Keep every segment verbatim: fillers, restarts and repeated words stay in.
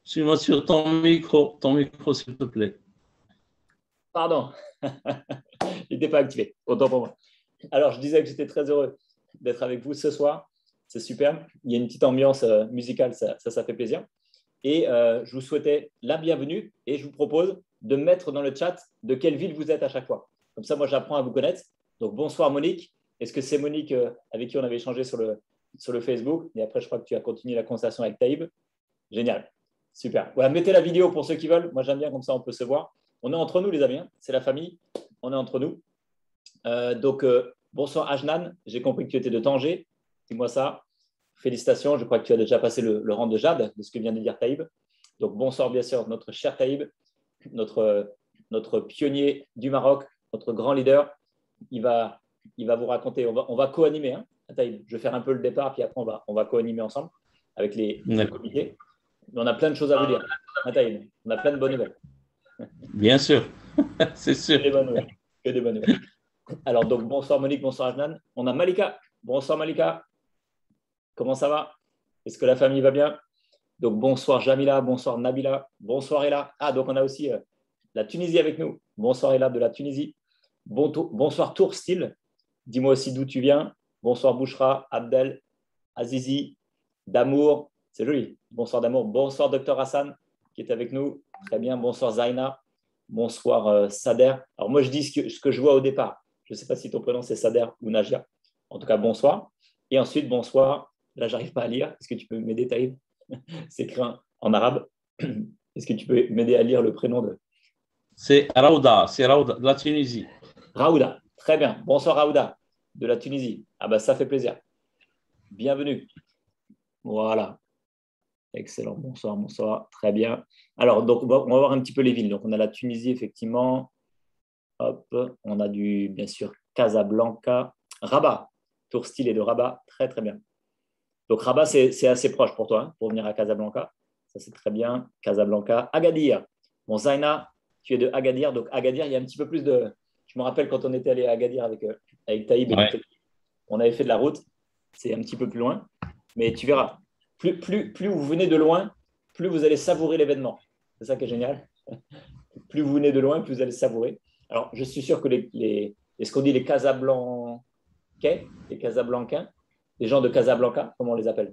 Suis-moi sur ton micro, ton micro, s'il te plaît. Pardon, il n'était pas activé. Autant pour moi. Alors, je disais que j'étais très heureux d'être avec vous ce soir. C'est super. Il y a une petite ambiance euh, musicale, ça, ça, ça fait plaisir. Et euh, je vous souhaitais la bienvenue et je vous propose de mettre dans le chat de quelle ville vous êtes à chaque fois. Comme ça, moi, j'apprends à vous connaître. Donc, bonsoir Monique. Est-ce que c'est Monique euh, avec qui on avait échangé sur le, sur le Facebook? Et après, je crois que tu as continué la conversation avec Taïb. Génial. Super. Voilà, mettez la vidéo pour ceux qui veulent. Moi, j'aime bien comme ça, on peut se voir. On est entre nous, les amis. Hein. C'est la famille. On est entre nous. Euh, donc, euh, bonsoir Ajnan. J'ai compris que tu étais de Tanger. Dis-moi ça. Félicitations. Je crois que tu as déjà passé le, le rang de Jade, de ce que vient de dire Taïb. Donc, bonsoir, bien sûr, notre cher Taïb, notre, notre pionnier du Maroc, notre grand leader. Il va, il va vous raconter. On va, on va co-animer, hein, Taïb. Je vais faire un peu le départ, puis après, on va, on va co-animer ensemble avec les, les comités. Mais on a plein de choses à vous dire. Hein, Taïb. On a plein de bonnes nouvelles. Bien sûr, c'est sûr. Que des bonnes nouvelles. Que des bonnes nouvelles. Alors, donc, bonsoir Monique, bonsoir Ajnan. On a Malika. Bonsoir Malika. Comment ça va? Est-ce que la famille va bien? Donc, bonsoir Jamila, bonsoir Nabila, bonsoir Ella. Ah, donc on a aussi euh, la Tunisie avec nous. Bonsoir Ella de la Tunisie. Bon bonsoir Tour Style. Dis-moi aussi d'où tu viens. Bonsoir Bouchra, Abdel, Azizi, Damour. C'est joli. Bonsoir Damour. Bonsoir Docteur Hassan qui est avec nous. Très bien. Bonsoir Zaina. Bonsoir euh, Sader. Alors moi, je dis ce que, ce que je vois au départ. Je ne sais pas si ton prénom c'est Sader ou Najia. En tout cas, bonsoir. Et ensuite, bonsoir. Là, je n'arrive pas à lire. Est-ce que tu peux m'aider, Taïb? C'est écrit en arabe. Est-ce que tu peux m'aider à lire le prénom de… C'est Raouda, c'est Raouda, de la Tunisie. Raouda. Très bien. Bonsoir Raouda, de la Tunisie. Ah ben, ça fait plaisir. Bienvenue. Voilà. Excellent. Bonsoir, bonsoir. Très bien. Alors, donc, on va, on va voir un petit peu les villes. Donc, on a la Tunisie, effectivement. Hop. On a du, bien sûr, Casablanca. Rabat. Tour style et de Rabat. Très, très bien. Donc, Rabat, c'est assez proche pour toi, hein, pour venir à Casablanca. Ça, c'est très bien. Casablanca. Agadir. Bon, Zaina, tu es de Agadir. Donc, Agadir, il y a un petit peu plus de… Je me rappelle quand on était allé à Agadir avec, euh, avec Taïb, et ouais. On avait fait de la route. C'est un petit peu plus loin. Mais tu verras, plus, plus, plus vous venez de loin, plus vous allez savourer l'événement. C'est ça qui est génial. Plus vous venez de loin, plus vous allez savourer. Alors, je suis sûr que les… les est-ce qu'on dit les Casablancais, les Casablancains, les gens de Casablanca, comment on les appelle?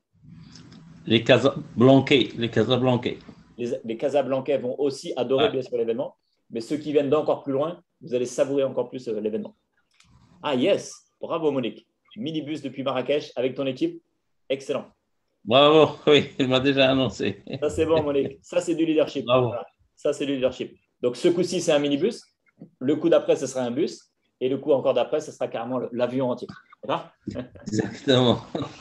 Les Casablancais. Les Casablancais. Les, les Casablancais vont aussi adorer, ouais. Bien sûr, l'événement. Mais ceux qui viennent d'encore plus loin, vous allez savourer encore plus euh, l'événement. Ah, yes. Bravo, Monique. Minibus depuis Marrakech avec ton équipe. Excellent. Bravo. Oui, il m'a déjà annoncé. Ça, c'est bon, Monique. Ça, c'est du leadership. Bravo. Voilà. Ça, c'est du leadership. Donc, ce coup-ci, c'est un minibus. Le coup d'après, ce sera un bus. Et le coup encore d'après, ce sera carrément l'avion entier. D'accord? Exactement.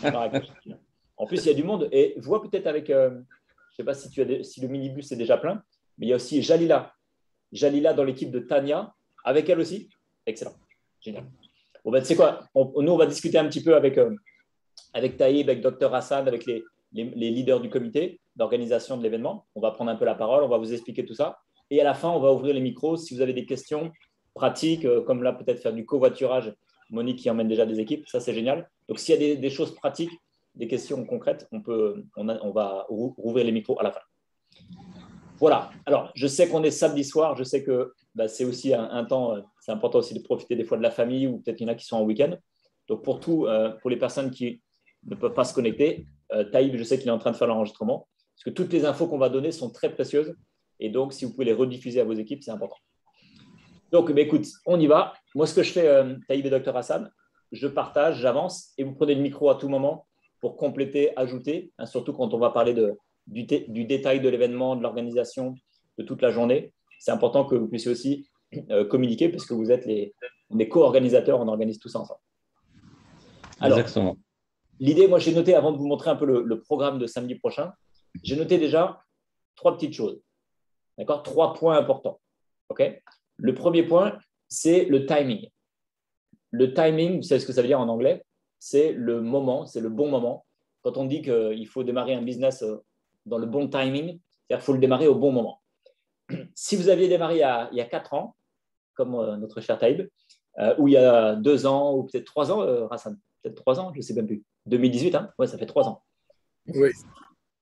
En plus, il y a du monde. Et vois peut-être avec, euh, je ne sais pas si, tu as des, si le minibus est déjà plein, mais il y a aussi Jalila. Jalila dans l'équipe de Tania. Avec elle aussi. Excellent. Génial. Bon, ben, tu sais quoi? on, Nous, on va discuter un petit peu avec, euh, avec Taïb, avec Docteur Hassan, avec les, les, les leaders du comité d'organisation de l'événement. On va prendre un peu la parole. On va vous expliquer tout ça. Et à la fin, on va ouvrir les micros. Si vous avez des questions pratiques, euh, comme là, peut-être faire du covoiturage. Monique qui emmène déjà des équipes. Ça, c'est génial. Donc, s'il y a des, des choses pratiques, des questions concrètes, on, peut, on, a, on va rouvrir les micros à la fin. Voilà. Alors, je sais qu'on est samedi soir. Je sais que bah, c'est aussi un, un temps, c'est important aussi de profiter des fois de la famille ou peut-être qu'il y en a qui sont en week-end. Donc, pour tout, euh, pour les personnes qui ne peuvent pas se connecter, euh, Taïb, je sais qu'il est en train de faire l'enregistrement parce que toutes les infos qu'on va donner sont très précieuses. Et donc, si vous pouvez les rediffuser à vos équipes, c'est important. Donc, bah, écoute, on y va. Moi, ce que je fais, euh, Taïb et Docteur Hassan, je partage, j'avance et vous prenez le micro à tout moment pour compléter, ajouter, hein, surtout quand on va parler de, du, du détail de l'événement, de l'organisation, de toute la journée. C'est important que vous puissiez aussi euh, communiquer parce que vous êtes les, les co-organisateurs, on organise tout ça ensemble. Alors, exactement. L'idée, moi, j'ai noté, avant de vous montrer un peu le, le programme de samedi prochain, j'ai noté déjà trois petites choses. D'accord? Trois points importants. OK? Le premier point, c'est le timing. Le timing, vous savez ce que ça veut dire en anglais? C'est le moment, c'est le bon moment. Quand on dit qu'il faut démarrer un business dans le bon timing, c'est-à-dire qu'il faut le démarrer au bon moment. Si vous aviez démarré il y a, il y a quatre ans, comme euh, notre cher Taïb, euh, ou il y a deux ans, ou peut-être trois ans, euh, Hassan, peut-être trois ans, je ne sais même plus. deux mille dix-huit, hein? Ouais, ça fait trois ans. Oui.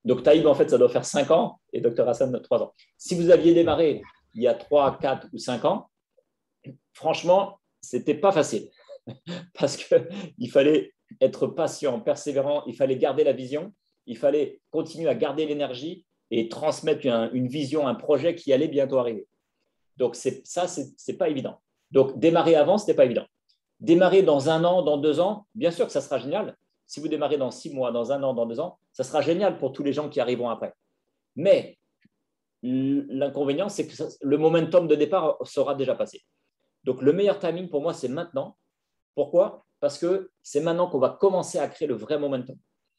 Donc, Taïb, en fait, ça doit faire cinq ans et Docteur Hassan, trois ans. Si vous aviez démarré il y a trois, quatre ou cinq ans, franchement, ce n'était pas facile parce qu'il fallait être patient, persévérant, il fallait garder la vision, il fallait continuer à garder l'énergie et transmettre un, une vision, un projet qui allait bientôt arriver. Donc, ça, ce n'est pas évident. Donc, démarrer avant, ce n'était pas évident. Démarrer dans un an, dans deux ans, bien sûr que ça sera génial. Si vous démarrez dans six mois, dans un an, dans deux ans, ça sera génial pour tous les gens qui arriveront après. Mais l'inconvénient, c'est que ça, le momentum de départ sera déjà passé. Donc, le meilleur timing pour moi, c'est maintenant. Pourquoi? Parce que c'est maintenant qu'on va commencer à créer le vrai momentum.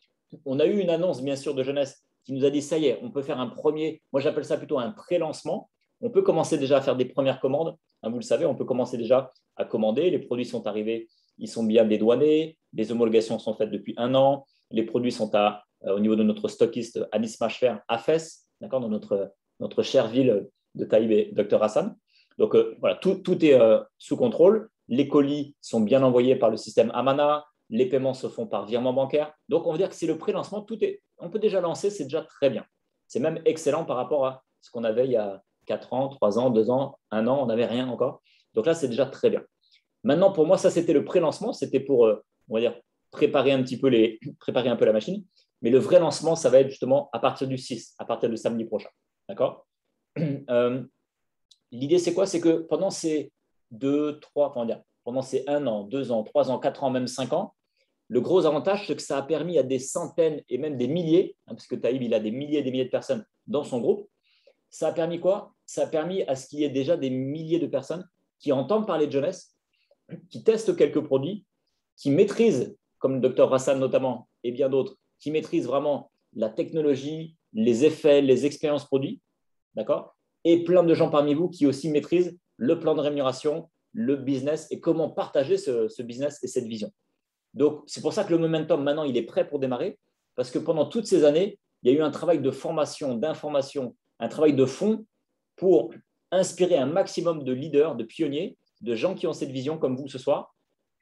On a eu une annonce, bien sûr, de Jeunesse qui nous a dit, ça y est, on peut faire un premier, moi j'appelle ça plutôt un pré-lancement. On peut commencer déjà à faire des premières commandes. Hein, vous le savez, on peut commencer déjà à commander. Les produits sont arrivés, ils sont bien dédouanés. Les homologations sont faites depuis un an. Les produits sont à, euh, au niveau de notre stockiste Anis Machfer à Fès, d'accord, dans notre, notre chère ville de Taïb et Docteur Hassan. Donc euh, voilà, tout, tout est euh, sous contrôle. Les colis sont bien envoyés par le système Amana. Les paiements se font par virement bancaire. Donc, on veut dire que c'est le pré-lancement. Tout est, on peut déjà lancer, c'est déjà très bien. C'est même excellent par rapport à ce qu'on avait il y a quatre ans, trois ans, deux ans, un an, on n'avait rien encore. Donc là, c'est déjà très bien. Maintenant, pour moi, ça, c'était le pré-lancement. C'était pour, euh, on va dire, préparer un petit peu les, préparer un peu la machine. Mais le vrai lancement, ça va être justement à partir du six, à partir de samedi prochain. D'accord euh, L'idée, c'est quoi? C'est que pendant ces deux, trois, comment dire, pendant ces un an, deux ans, trois ans, quatre ans, même cinq ans, le gros avantage, c'est que ça a permis à des centaines et même des milliers, hein, parce que Taïb, il a des milliers et des milliers de personnes dans son groupe, ça a permis quoi? Ça a permis à ce qu'il y ait déjà des milliers de personnes qui entendent parler de jeunesse, qui testent quelques produits, qui maîtrisent, comme le docteur Hassan notamment, et bien d'autres, qui maîtrisent vraiment la technologie, les effets, les expériences produits, d'accord? Et plein de gens parmi vous qui aussi maîtrisent le plan de rémunération, le business et comment partager ce, ce business et cette vision. Donc, c'est pour ça que le momentum, maintenant, il est prêt pour démarrer, parce que pendant toutes ces années, il y a eu un travail de formation, d'information, un travail de fond pour inspirer un maximum de leaders, de pionniers, de gens qui ont cette vision comme vous ce soir,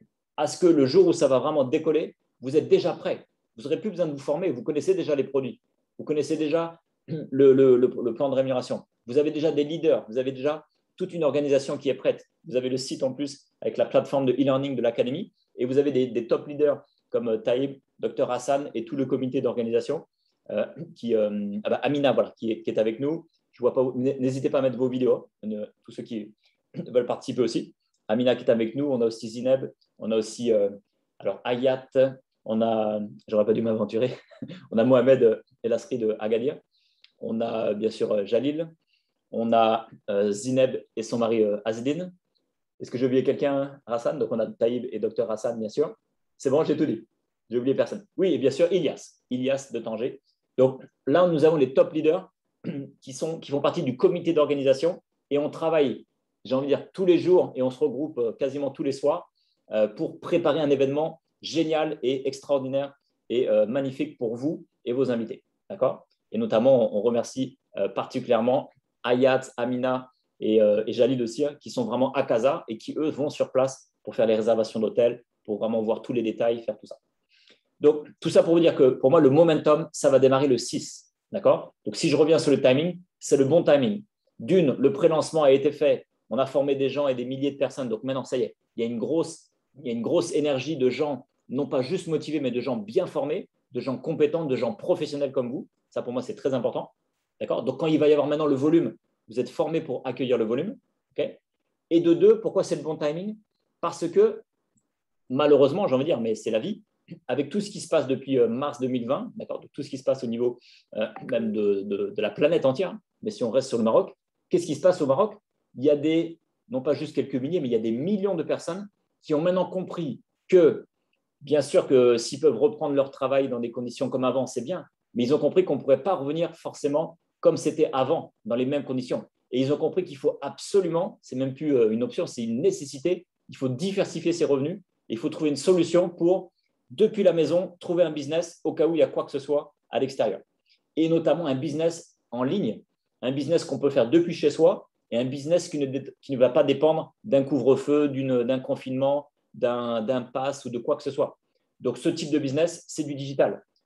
à ce que le jour où ça va vraiment décoller, vous êtes déjà prêts. Vous n'aurez plus besoin de vous former, vous connaissez déjà les produits, vous connaissez déjà le, le, le, le plan de rémunération, vous avez déjà des leaders, vous avez déjà toute une organisation qui est prête. Vous avez le site en plus avec la plateforme de e-learning de l'académie et vous avez des, des top leaders comme Taïb, docteur Hassan et tout le comité d'organisation. Euh, qui, euh, ah bah, Amina, voilà, qui est, qui est avec nous. Je vois pas, n'hésitez pas à mettre vos vidéos, euh, tous ceux qui veulent participer aussi. Amina qui est avec nous, on a aussi Zineb, on a aussi euh, alors Ayat, on a, j'aurais pas dû m'aventurer, on a Mohamed El Asri de Agadir, on a bien sûr Jalil, on a euh, Zineb et son mari euh, Azedine. Est-ce que j'ai oublié quelqu'un, Hassan? Donc on a Taïb et docteur Hassan, bien sûr. C'est bon, j'ai tout dit. J'ai oublié personne. Oui, et bien sûr, Ilias, Ilias de Tanger. Donc là, nous avons les top leaders qui, sont, qui font partie du comité d'organisation et on travaille, j'ai envie de dire, tous les jours et on se regroupe quasiment tous les soirs euh, pour préparer un événement génial et extraordinaire et euh, magnifique pour vous et vos invités. D'accord? Et notamment, on remercie euh, particulièrement Ayat, Amina et, euh, et Jalil aussi, hein, qui sont vraiment à Casa et qui, eux, vont sur place pour faire les réservations d'hôtel, pour vraiment voir tous les détails, faire tout ça. Donc, tout ça pour vous dire que pour moi, le momentum, ça va démarrer le six. D'accord? Donc, si je reviens sur le timing, c'est le bon timing. D'une, le pré-lancement a été fait. On a formé des gens et des milliers de personnes. Donc, maintenant, ça y est, il y a une grosse, il y a une grosse énergie de gens, non pas juste motivés, mais de gens bien formés, de gens compétents, de gens professionnels comme vous. Ça, pour moi, c'est très important. D'accord? Donc, quand il va y avoir maintenant le volume, vous êtes formés pour accueillir le volume. Okay? Et de deux, pourquoi c'est le bon timing? Parce que, malheureusement, j'ai envie de dire, mais c'est la vie, avec tout ce qui se passe depuis mars deux mille vingt, d'accord, tout ce qui se passe au niveau euh, même de, de, de la planète entière, mais si on reste sur le Maroc, qu'est-ce qui se passe au Maroc? Il y a des, non pas juste quelques milliers, mais il y a des millions de personnes qui ont maintenant compris que, bien sûr que s'ils peuvent reprendre leur travail dans des conditions comme avant, c'est bien, mais ils ont compris qu'on ne pourrait pas revenir forcément comme c'était avant, dans les mêmes conditions. Et ils ont compris qu'il faut absolument, c'est même plus une option, c'est une nécessité, il faut diversifier ses revenus, et il faut trouver une solution pour, depuis la maison, trouver un business au cas où il y a quoi que ce soit à l'extérieur. Et notamment un business en ligne, un business qu'on peut faire depuis chez soi, et un business qui ne, qui ne va pas dépendre d'un couvre-feu, d'un confinement, d'un pass ou de quoi que ce soit. Donc, ce type de business, c'est du digital.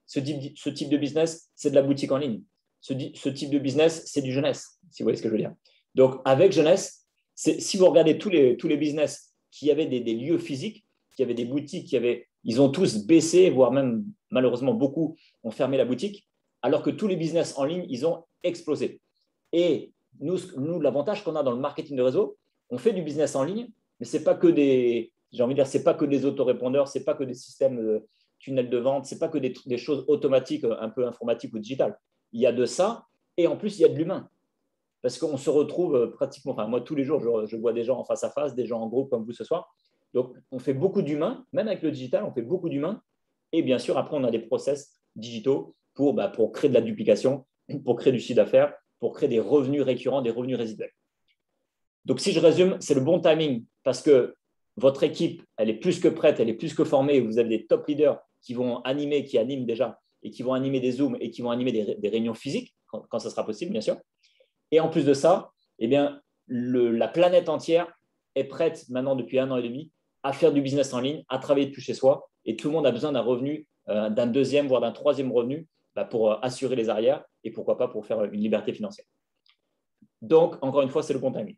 Ce type, ce type de business, c'est de la boutique en ligne. Ce, ce type de business, c'est du jeunesse, si vous voyez ce que je veux dire. Donc, avec jeunesse, si vous regardez tous les, tous les business qui avaient des, des lieux physiques, qui avaient des boutiques, qui avaient, ils ont tous baissé, voire même malheureusement beaucoup ont fermé la boutique, alors que tous les business en ligne, ils ont explosé. Et nous, nous l'avantage qu'on a dans le marketing de réseau, on fait du business en ligne, mais ce n'est pas que des, j'ai envie de dire, c'est pas que des autorépondeurs, ce n'est pas que des systèmes de tunnels de vente, ce n'est pas que des, des choses automatiques, un peu informatiques ou digitales. Il y a de ça, et en plus, il y a de l'humain. Parce qu'on se retrouve pratiquement, enfin moi tous les jours, je, je vois des gens en face à face, des gens en groupe comme vous ce soir. Donc, on fait beaucoup d'humains, même avec le digital, on fait beaucoup d'humains. Et bien sûr, après, on a des process digitaux pour, bah, pour créer de la duplication, pour créer du chiffre d'affaires, pour créer des revenus récurrents, des revenus résiduels. Donc, si je résume, c'est le bon timing parce que votre équipe, elle est plus que prête, elle est plus que formée. Vous avez des top leaders qui vont animer, qui animent déjà, et qui vont animer des Zooms et qui vont animer des, des réunions physiques, quand, quand ça sera possible, bien sûr. Et en plus de ça, eh bien, le, la planète entière est prête maintenant depuis un an et demi à faire du business en ligne, à travailler depuis chez soi. Et tout le monde a besoin d'un revenu, euh, d'un deuxième, voire d'un troisième revenu bah, pour euh, assurer les arrières et pourquoi pas pour faire une liberté financière. Donc, encore une fois, c'est le bon timing.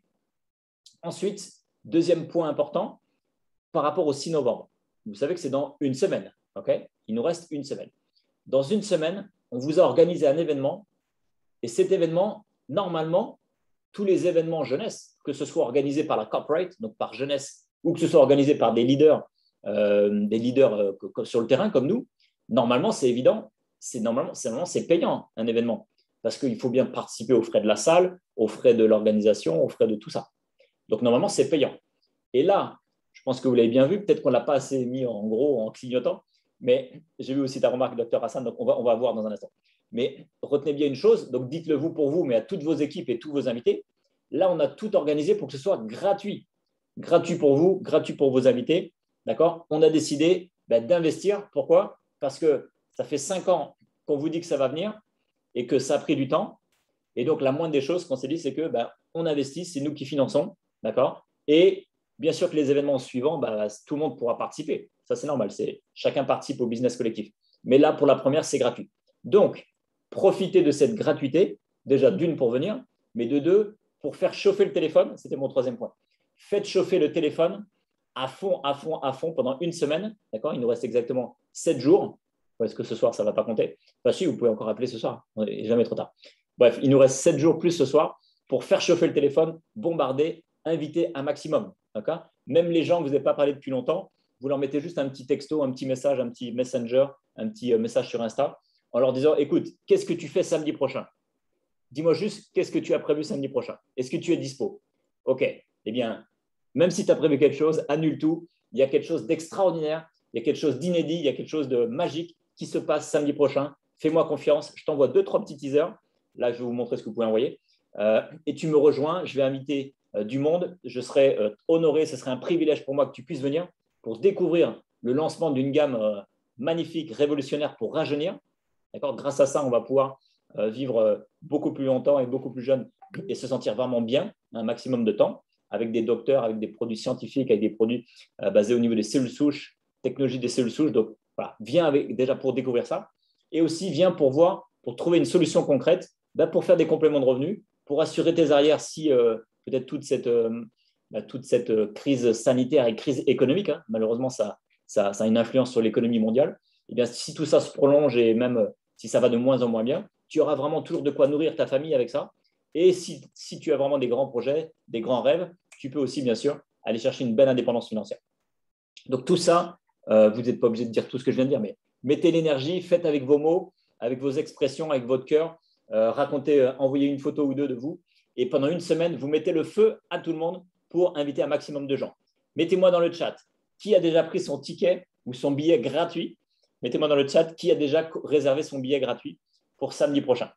Ensuite, deuxième point important, par rapport au six novembre. Vous savez que c'est dans une semaine. Okay, il nous reste une semaine. Dans une semaine, on vous a organisé un événement et cet événement, normalement, tous les événements jeunesse, que ce soit organisé par la corporate, donc par jeunesse, ou que ce soit organisé par des leaders, euh, des leaders euh, sur le terrain comme nous, normalement, c'est évident, c'est normalement, normalement c'est payant un événement parce qu'il faut bien participer aux frais de la salle, aux frais de l'organisation, aux frais de tout ça. Donc, normalement, c'est payant. Et là, je pense que vous l'avez bien vu, peut-être qu'on ne l'a pas assez mis en gros, en clignotant, mais j'ai vu aussi ta remarque, docteur Hassan, donc on va, on va voir dans un instant. Mais retenez bien une chose, donc dites-le vous pour vous, mais à toutes vos équipes et tous vos invités. Là, on a tout organisé pour que ce soit gratuit. Gratuit pour vous, gratuit pour vos invités. D'accord ? On a décidé ben, d'investir. Pourquoi ? Parce que ça fait cinq ans qu'on vous dit que ça va venir et que ça a pris du temps. Et donc, la moindre des choses qu'on s'est dit, c'est que ben, on investit, c'est nous qui finançons. D'accord ? Et bien sûr que les événements suivants, ben, tout le monde pourra participer. Ça, c'est normal. C'est, chacun participe au business collectif. Mais là, pour la première, c'est gratuit. Donc, profitez de cette gratuité, déjà d'une pour venir, mais de deux, pour faire chauffer le téléphone. C'était mon troisième point. Faites chauffer le téléphone à fond, à fond, à fond pendant une semaine. D'accord ? Il nous reste exactement sept jours. Est-ce que ce soir, ça ne va pas compter ? Enfin, si, vous pouvez encore appeler ce soir. Il n'est jamais trop tard. Bref, il nous reste sept jours plus ce soir pour faire chauffer le téléphone, bombarder, inviter un maximum. D'accord ? Même les gens que vous n'avez pas parlé depuis longtemps, vous leur mettez juste un petit texto, un petit message, un petit messenger, un petit message sur Insta en leur disant, écoute, qu'est-ce que tu fais samedi prochain ? Dis-moi juste, qu'est-ce que tu as prévu samedi prochain ? Est-ce que tu es dispo ? OK. Eh bien, même si tu as prévu quelque chose, annule tout. Il y a quelque chose d'extraordinaire, il y a quelque chose d'inédit, il y a quelque chose de magique qui se passe samedi prochain. Fais-moi confiance. Je t'envoie deux, trois petits teasers. Là, je vais vous montrer ce que vous pouvez envoyer. Euh, et tu me rejoins. Je vais inviter euh, du monde. Je serai euh, honoré. Ce serait un privilège pour moi que tu puisses venir pour découvrir le lancement d'une gamme euh, magnifique, révolutionnaire pour rajeunir. D'accord ? Grâce à ça, on va pouvoir euh, vivre euh, beaucoup plus longtemps et beaucoup plus jeune et se sentir vraiment bien un maximum de temps avec des docteurs, avec des produits scientifiques, avec des produits euh, basés au niveau des cellules souches, technologie des cellules souches. Donc, voilà, viens avec, déjà pour découvrir ça. Et aussi, viens pour voir, pour trouver une solution concrète, ben, pour faire des compléments de revenus, pour assurer tes arrières si euh, peut-être toute cette, euh, ben, toute cette euh, crise sanitaire et crise économique, hein, malheureusement, ça, ça, ça a une influence sur l'économie mondiale. Et bien, si tout ça se prolonge et même si ça va de moins en moins bien, tu auras vraiment toujours de quoi nourrir ta famille avec ça. Et si, si tu as vraiment des grands projets, des grands rêves, tu peux aussi, bien sûr, aller chercher une belle indépendance financière. Donc, tout ça, euh, vous n'êtes pas obligé de dire tout ce que je viens de dire, mais mettez l'énergie, faites avec vos mots, avec vos expressions, avec votre cœur, euh, racontez, euh, envoyez une photo ou deux de vous. Et pendant une semaine, vous mettez le feu à tout le monde pour inviter un maximum de gens. Mettez-moi dans le chat qui a déjà pris son ticket ou son billet gratuit. Mettez-moi dans le chat qui a déjà réservé son billet gratuit pour samedi prochain.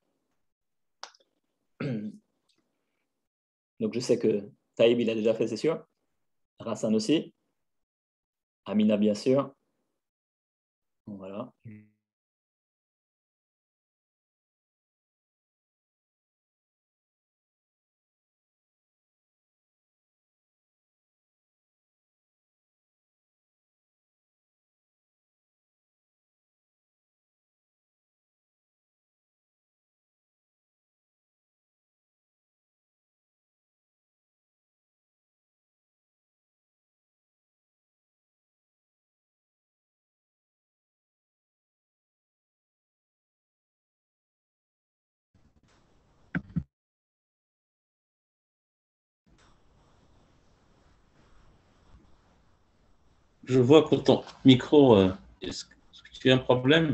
Donc, je sais que Taïb, il a déjà fait, c'est sûr. Rassan aussi. Amina, bien sûr. Voilà. je vois que ton micro, euh, est-ce que tu as un problème?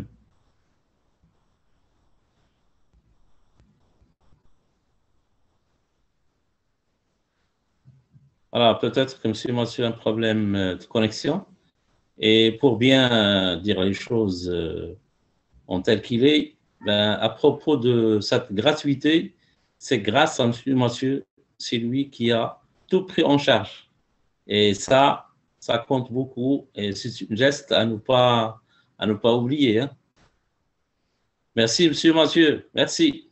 Voilà, peut-être que monsieur Mathieu a un problème euh, de connexion. Et pour bien euh, dire les choses euh, en tel qu'il est, ben, à propos de cette gratuité, c'est grâce à monsieur Mathieu, c'est lui qui a tout pris en charge. Et ça, ça compte beaucoup et c'est un geste à ne pas, à ne pas oublier. Hein. Merci, monsieur Mathieu. Merci.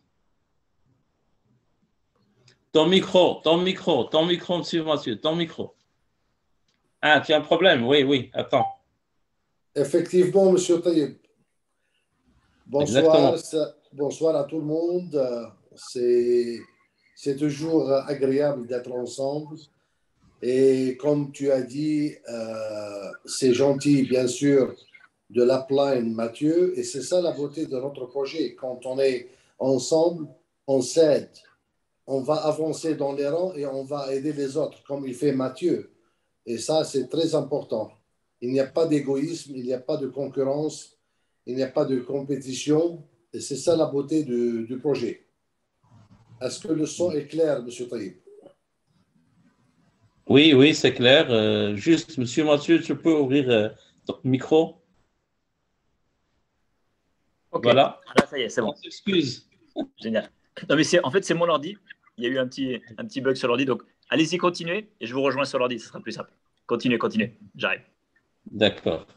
Ton micro, ton micro, ton micro, monsieur Mathieu, ton micro. Ah, tu as un problème? Oui, oui, attends. Effectivement, monsieur Taïeb. Bonsoir, Exactement. ça- bonsoir à tout le monde. Euh, C'est, c'est toujours agréable d'être ensemble. Et comme tu as dit, euh, c'est gentil, bien sûr, de l'upline Mathieu. Et c'est ça la beauté de notre projet. Quand on est ensemble, on s'aide. On va avancer dans les rangs et on va aider les autres, comme il fait Mathieu. Et ça, c'est très important. Il n'y a pas d'égoïsme, il n'y a pas de concurrence, il n'y a pas de compétition. Et c'est ça la beauté du, du projet. Est-ce que le son est clair, monsieur Taïb? Oui, oui, c'est clair. Euh, juste, monsieur Mathieu, tu peux ouvrir euh, ton micro? Ok, Voilà. là, ça y est, c'est On bon. s'excuse. Génial. Non, mais c'est, en fait, c'est mon ordi. Il y a eu un petit, un petit bug sur l'ordi. Donc, allez-y, continuez et je vous rejoins sur l'ordi. Ce sera plus simple. Continuez, continuez. J'arrive. D'accord.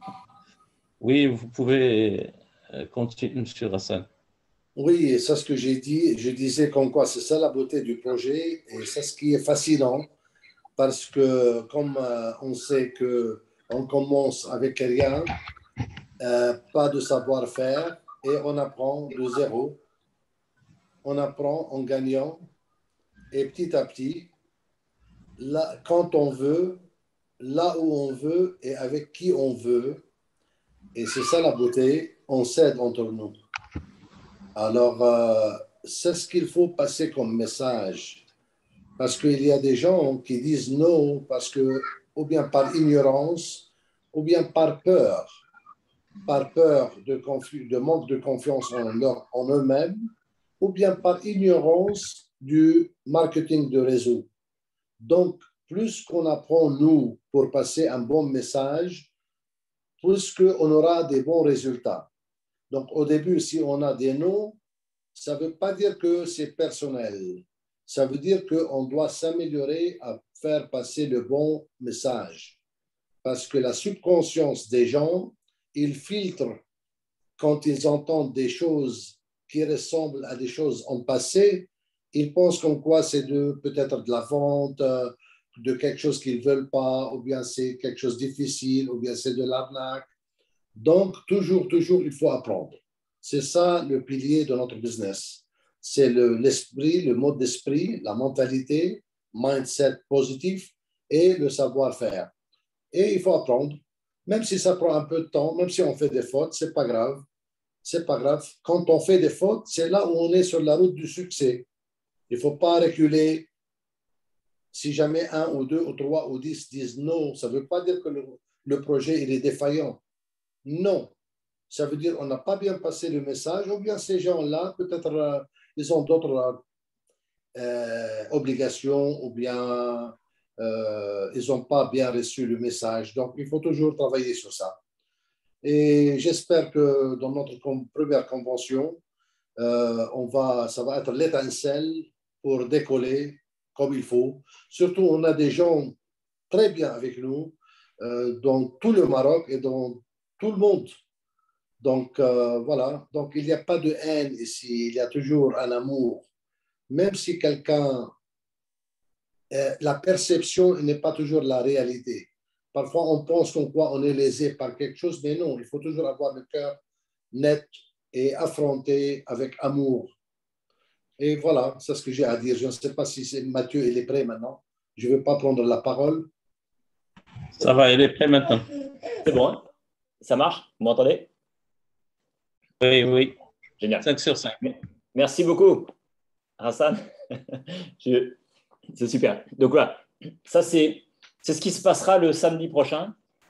Oui, vous pouvez euh, continuer, monsieur Hassan. Oui, et ça, ce que j'ai dit, je disais comme quoi c'est ça la beauté du projet et c'est ce qui est fascinant parce que comme euh, on sait que on commence avec rien, euh, pas de savoir-faire et on apprend de zéro, on apprend en gagnant et petit à petit, là, quand on veut, là où on veut et avec qui on veut, et c'est ça la beauté, on s'aide entre nous. Alors, euh, c'est ce qu'il faut passer comme message. Parce qu'il y a des gens qui disent non, parce que, ou bien par ignorance, ou bien par peur, par peur de, confi- de manque de confiance en, leur- en eux-mêmes, ou bien par ignorance du marketing de réseau. Donc, plus qu'on apprend, nous, pour passer un bon message, plus qu'on aura des bons résultats. Donc, au début, si on a des non, ça ne veut pas dire que c'est personnel. Ça veut dire qu'on doit s'améliorer à faire passer le bon message. Parce que la subconscience des gens, ils filtrent quand ils entendent des choses qui ressemblent à des choses en passé. Ils pensent comme quoi c'est de, peut-être de la vente, de quelque chose qu'ils ne veulent pas, ou bien c'est quelque chose de difficile, ou bien c'est de l'arnaque. Donc, toujours, toujours, il faut apprendre. C'est ça le pilier de notre business. C'est le, l'esprit, le mode d'esprit, la mentalité, mindset positif et le savoir-faire. Et il faut apprendre. Même si ça prend un peu de temps, même si on fait des fautes, c'est pas grave. C'est pas grave. Quand on fait des fautes, c'est là où on est sur la route du succès. Il ne faut pas reculer. Si jamais un ou deux ou trois ou dix disent non, ça ne veut pas dire que le, le projet il est défaillant. Non. Ça veut dire qu'on n'a pas bien passé le message, ou bien ces gens-là, peut-être, euh, ils ont d'autres euh, obligations, ou bien euh, ils n'ont pas bien reçu le message. Donc, il faut toujours travailler sur ça. Et j'espère que dans notre com- première convention, euh, on va, ça va être l'étincelle pour décoller comme il faut. Surtout, on a des gens très bien avec nous euh, dans tout le Maroc et dans tout le monde. Donc, euh, voilà. Donc, il n'y a pas de haine ici. Il y a toujours un amour. Même si quelqu'un, euh, la perception n'est pas toujours la réalité. Parfois, on pense qu'on quoi on est lésé par quelque chose, mais non, il faut toujours avoir le cœur net et affronter avec amour. Et voilà, c'est ce que j'ai à dire. Je ne sais pas si c'est Mathieu, il est prêt maintenant. Je ne veux pas prendre la parole. Ça va, il est prêt maintenant. C'est bon, hein? Ça marche? Vous m'entendez? Oui, oui. Génial. cinq sur cinq. Merci beaucoup, Hassan. Je... C'est super. Donc voilà, ça c'est, c'est ce qui se passera le samedi prochain.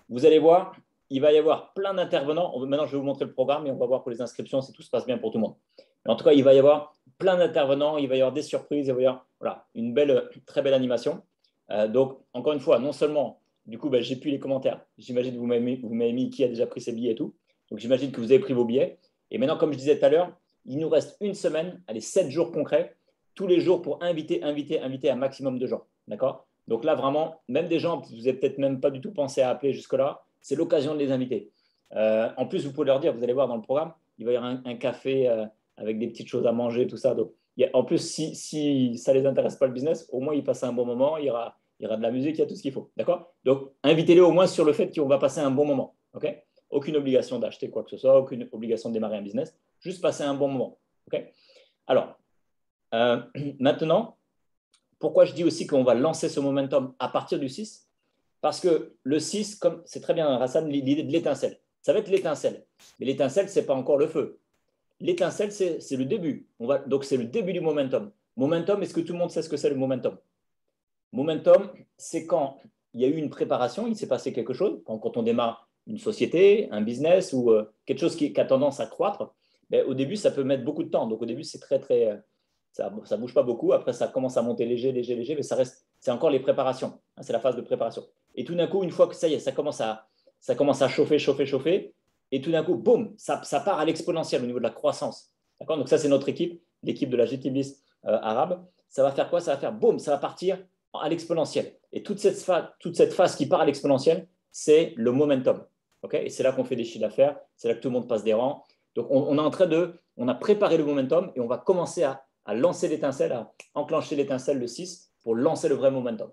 vous allez voir, il va y avoir plein d'intervenants. Maintenant, je vais vous montrer le programme et on va voir pour les inscriptions si tout se passe bien pour tout le monde. Mais en tout cas, il va y avoir plein d'intervenants, il va y avoir des surprises, il va y avoir voilà, une belle, très belle animation. Euh, donc, encore une fois, non seulement, du coup, ben, j'ai plus les commentaires. J'imagine que vous m'avez mis, vous m'avez mis qui a déjà pris ses billets et tout. Donc, j'imagine que vous avez pris vos billets. Et maintenant, comme je disais tout à l'heure, il nous reste une semaine, allez, sept jours concrets, tous les jours pour inviter, inviter, inviter un maximum de gens. D'accord? Donc là, vraiment, même des gens que vous n'avez peut-être même pas du tout pensé à appeler jusque-là, c'est l'occasion de les inviter. Euh, en plus, vous pouvez leur dire, vous allez voir dans le programme, il va y avoir un, un café euh, avec des petites choses à manger, tout ça. Donc, il y a, en plus, si, si ça ne les intéresse pas le business, au moins, ils passent un bon moment, il y aura, il y aura de la musique, il y a tout ce qu'il faut. D'accord? Donc, invitez-les au moins sur le fait qu'on va passer un bon moment. Okay? Aucune obligation d'acheter quoi que ce soit, aucune obligation de démarrer un business, juste passer un bon moment. Okay? Alors, euh, maintenant, pourquoi je dis aussi qu'on va lancer ce momentum à partir du six? Parce que le six, comme c'est très bien, Hassan, l'idée de l'étincelle. Ça va être l'étincelle. Mais l'étincelle, ce n'est pas encore le feu. L'étincelle, c'est le début. On va, donc, c'est le début du momentum. Momentum, est-ce que tout le monde sait ce que c'est le momentum? Momentum, c'est quand il y a eu une préparation, il s'est passé quelque chose. Quand, quand on démarre une société, un business ou euh, quelque chose qui, qui a tendance à croître, ben, au début, ça peut mettre beaucoup de temps. Donc, au début, c'est très, très… Euh, ça ne bouge pas beaucoup. Après, ça commence à monter léger, léger, léger, mais ça reste, c'est encore les préparations. Hein, c'est la phase de préparation. Et tout d'un coup, une fois que ça y est, ça commence à, ça commence à chauffer, chauffer, chauffer, et tout d'un coup, boum, ça, ça part à l'exponentiel au niveau de la croissance. D'accord? Donc ça, c'est notre équipe, l'équipe de la G T B I S euh, arabe. Ça va faire quoi? Ça va faire boum, ça va partir à l'exponentiel. Et toute cette, phase, toute cette phase qui part à l'exponentiel, c'est le momentum. Okay? Et c'est là qu'on fait des chiffres d'affaires, c'est là que tout le monde passe des rangs. Donc on, on est en train de, on a préparé le momentum et on va commencer à, à lancer l'étincelle, à enclencher l'étincelle le six pour lancer le vrai momentum.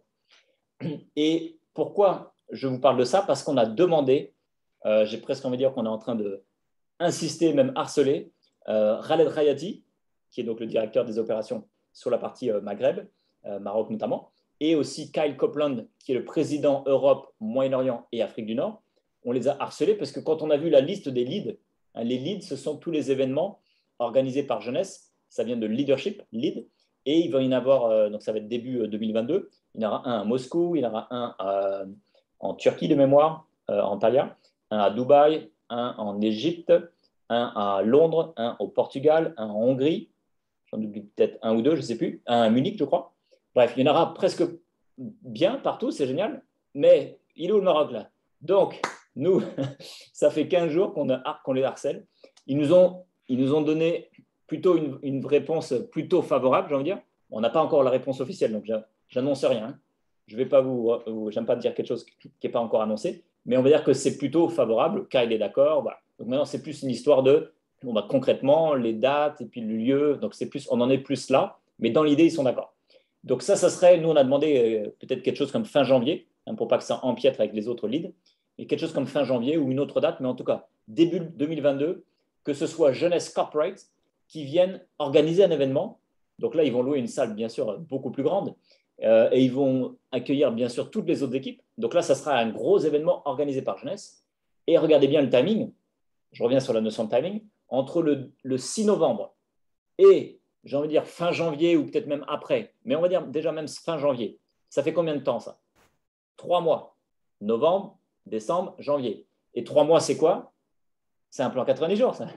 Et pourquoi je vous parle de ça? Parce qu'on a demandé, euh, j'ai presque envie de dire qu'on est en train de insister, même harceler, euh, Khaled Rayati, qui est donc le directeur des opérations sur la partie euh, Maghreb, euh, Maroc notamment, et aussi Kyle Copeland, qui est le président Europe, Moyen-Orient et Afrique du Nord. On les a harcelés parce que quand on a vu la liste des leads, hein, les leads, ce sont tous les événements organisés par Jeunesse, ça vient de leadership, lead, et il va y en avoir, euh, donc ça va être début deux mille vingt-deux, il y en aura un à Moscou, il y en aura un euh, en Turquie de mémoire, euh, en Antalya, un à Dubaï, un en Égypte, un à Londres, un au Portugal, un en Hongrie, j'en oublie peut-être un ou deux, je ne sais plus, un à Munich, je crois. Bref, il y en aura presque bien partout, c'est génial, mais il est où le Maroc là? Donc, nous, ça fait quinze jours qu'on qu'on les harcèle. Ils nous ont, ils nous ont donné plutôt une, une réponse plutôt favorable, j'ai envie de dire. On n'a pas encore la réponse officielle, donc j'annonce rien. Hein. Je vais pas vous, vous j'aime pas dire quelque chose qui n'est pas encore annoncé, mais on va dire que c'est plutôt favorable, car il est d'accord. Voilà. Donc maintenant, c'est plus une histoire de, bon, bah, concrètement, les dates et puis le lieu. Donc c'est plus, on en est plus là, mais dans l'idée, ils sont d'accord. Donc ça, ça serait, nous, on a demandé euh, peut-être quelque chose comme fin janvier, hein, pour pas que ça empiète avec les autres leads, et quelque chose comme fin janvier ou une autre date, mais en tout cas, début deux mille vingt-deux, que ce soit Jeunesse Corporate qui viennent organiser un événement. Donc là, ils vont louer une salle, bien sûr, beaucoup plus grande, euh, et ils vont accueillir, bien sûr, toutes les autres équipes. Donc là, ça sera un gros événement organisé par Jeunesse. Et regardez bien le timing, je reviens sur la notion de timing, entre le, le six novembre et, j'ai envie de dire, fin janvier ou peut-être même après, mais on va dire déjà même fin janvier. Ça fait combien de temps, ça? Trois mois. Novembre, décembre, janvier. Et trois mois, c'est quoi? C'est un plan quatre-vingt-dix jours, ça.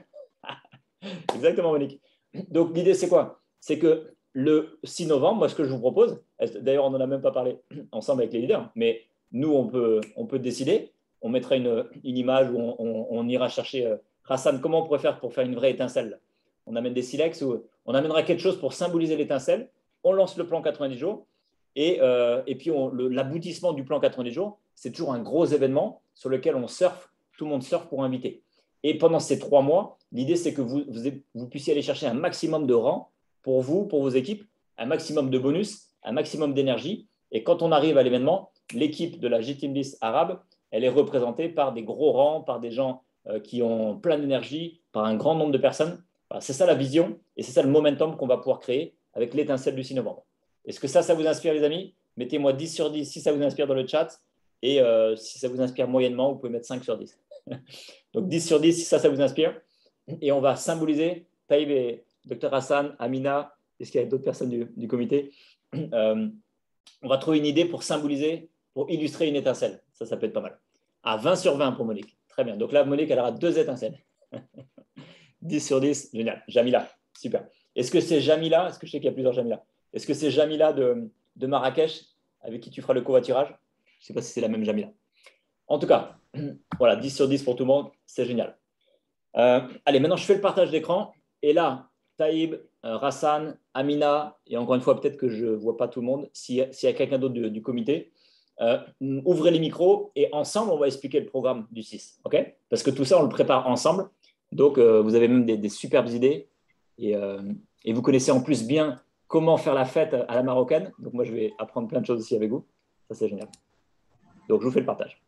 Exactement, Monique. Donc, l'idée, c'est quoi? C'est que le six novembre, moi, ce que je vous propose, d'ailleurs, on n'en a même pas parlé ensemble avec les leaders, mais nous, on peut, on peut décider. On mettra une, une image où on, on, on ira chercher euh, Hassan, comment on pourrait faire pour faire une vraie étincelle? On amène des silex ou on amènera quelque chose pour symboliser l'étincelle. On lance le plan quatre-vingt-dix jours. Et, euh, et puis, l'aboutissement du plan quatre-vingt-dix jours, c'est toujours un gros événement sur lequel on surfe, tout le monde surfe pour inviter. Et pendant ces trois mois, l'idée, c'est que vous, vous, vous puissiez aller chercher un maximum de rangs pour vous, pour vos équipes, un maximum de bonus, un maximum d'énergie. Et quand on arrive à l'événement, l'équipe de la G T B I S arabe, elle est représentée par des gros rangs, par des gens euh, qui ont plein d'énergie, par un grand nombre de personnes. Voilà, c'est ça la vision et c'est ça le momentum qu'on va pouvoir créer avec l'étincelle du six novembre. Est-ce que ça, ça vous inspire, les amis? Mettez-moi dix sur dix si ça vous inspire dans le chat. Et euh, si ça vous inspire moyennement, vous pouvez mettre cinq sur dix. Donc dix sur dix si ça, ça vous inspire. Et on va symboliser, Taïb et Docteur Hassan, Amina, est-ce qu'il y a d'autres personnes du, du comité? euh, On va trouver une idée pour symboliser, pour illustrer une étincelle. Ça, ça peut être pas mal. Ah, vingt sur vingt pour Monique. Très bien. Donc là, Monique, elle aura deux étincelles. dix sur dix, génial. Jamila, super. Est-ce que c'est Jamila? Est-ce que je sais qu'il y a plusieurs Jamila? Est-ce que c'est Jamila de, de Marrakech avec qui tu feras le covoiturage? Je ne sais pas si c'est la même Jamila. En tout cas, voilà, dix sur dix pour tout le monde, c'est génial. Euh, allez, maintenant, je fais le partage d'écran. Et là, Taïb, euh, Rassan, Amina, et encore une fois, peut-être que je ne vois pas tout le monde, s'il si y a quelqu'un d'autre du, du comité, euh, ouvrez les micros et ensemble, on va expliquer le programme du six. Okay, parce que tout ça, on le prépare ensemble. Donc, euh, vous avez même des, des superbes idées. Et, euh, et vous connaissez en plus bien comment faire la fête à la marocaine. Donc, moi, je vais apprendre plein de choses aussi avec vous. Ça, c'est génial. Donc, je vous fais le partage.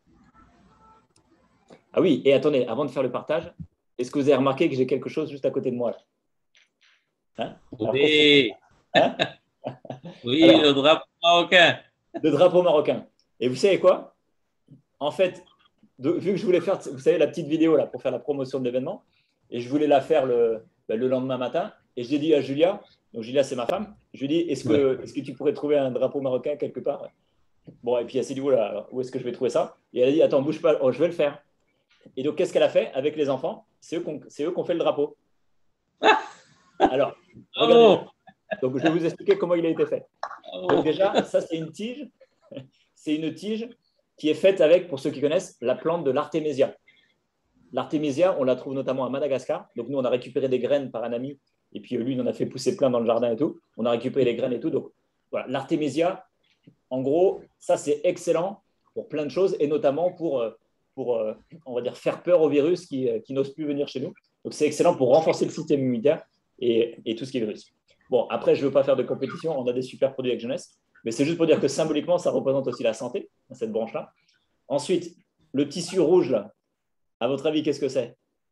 Ah oui, et attendez, avant de faire le partage, est-ce que vous avez remarqué que j'ai quelque chose juste à côté de moi là? Hein? Alors, Oui, hein? oui, Alors, le drapeau marocain. le drapeau marocain. Et vous savez quoi? En fait, de, vu que je voulais faire, vous savez, la petite vidéo là pour faire la promotion de l'événement, et je voulais la faire le, ben, le lendemain matin, et je l'ai dit à Julia, donc Julia c'est ma femme, je lui ai dit, est-ce que, est-ce que tu pourrais trouver un drapeau marocain quelque part? Bon, et puis elle s'est dit, voilà, où est-ce que je vais trouver ça? Et elle a dit, attends, bouge pas, oh, je vais le faire. Et donc, qu'est-ce qu'elle a fait avec les enfants? C'est eux qui ont fait le drapeau. Alors, regardez. Oh, Donc, je vais vous expliquer comment il a été fait. oh. Donc, déjà, ça, c'est une tige. C'est une tige qui est faite avec, pour ceux qui connaissent, la plante de l'artémisia. L'artémisia, on la trouve notamment à Madagascar. Donc, nous, on a récupéré des graines par un ami. Et puis, lui, il en a fait pousser plein dans le jardin et tout. On a récupéré les graines et tout. Donc, voilà, l'artémisia, en gros, ça, c'est excellent pour plein de choses et notamment pour, pour on va dire, faire peur aux virus qui, qui n'osent plus venir chez nous. Donc, c'est excellent pour renforcer le système immunitaire et, et tout ce qui est virus. Bon, après, je ne veux pas faire de compétition. On a des super produits avec jeunesse. Mais c'est juste pour dire que symboliquement, ça représente aussi la santé, cette branche-là. Ensuite, le tissu rouge, là, à votre avis, qu'est-ce que c'est?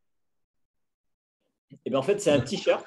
Eh bien, en fait, c'est un t-shirt.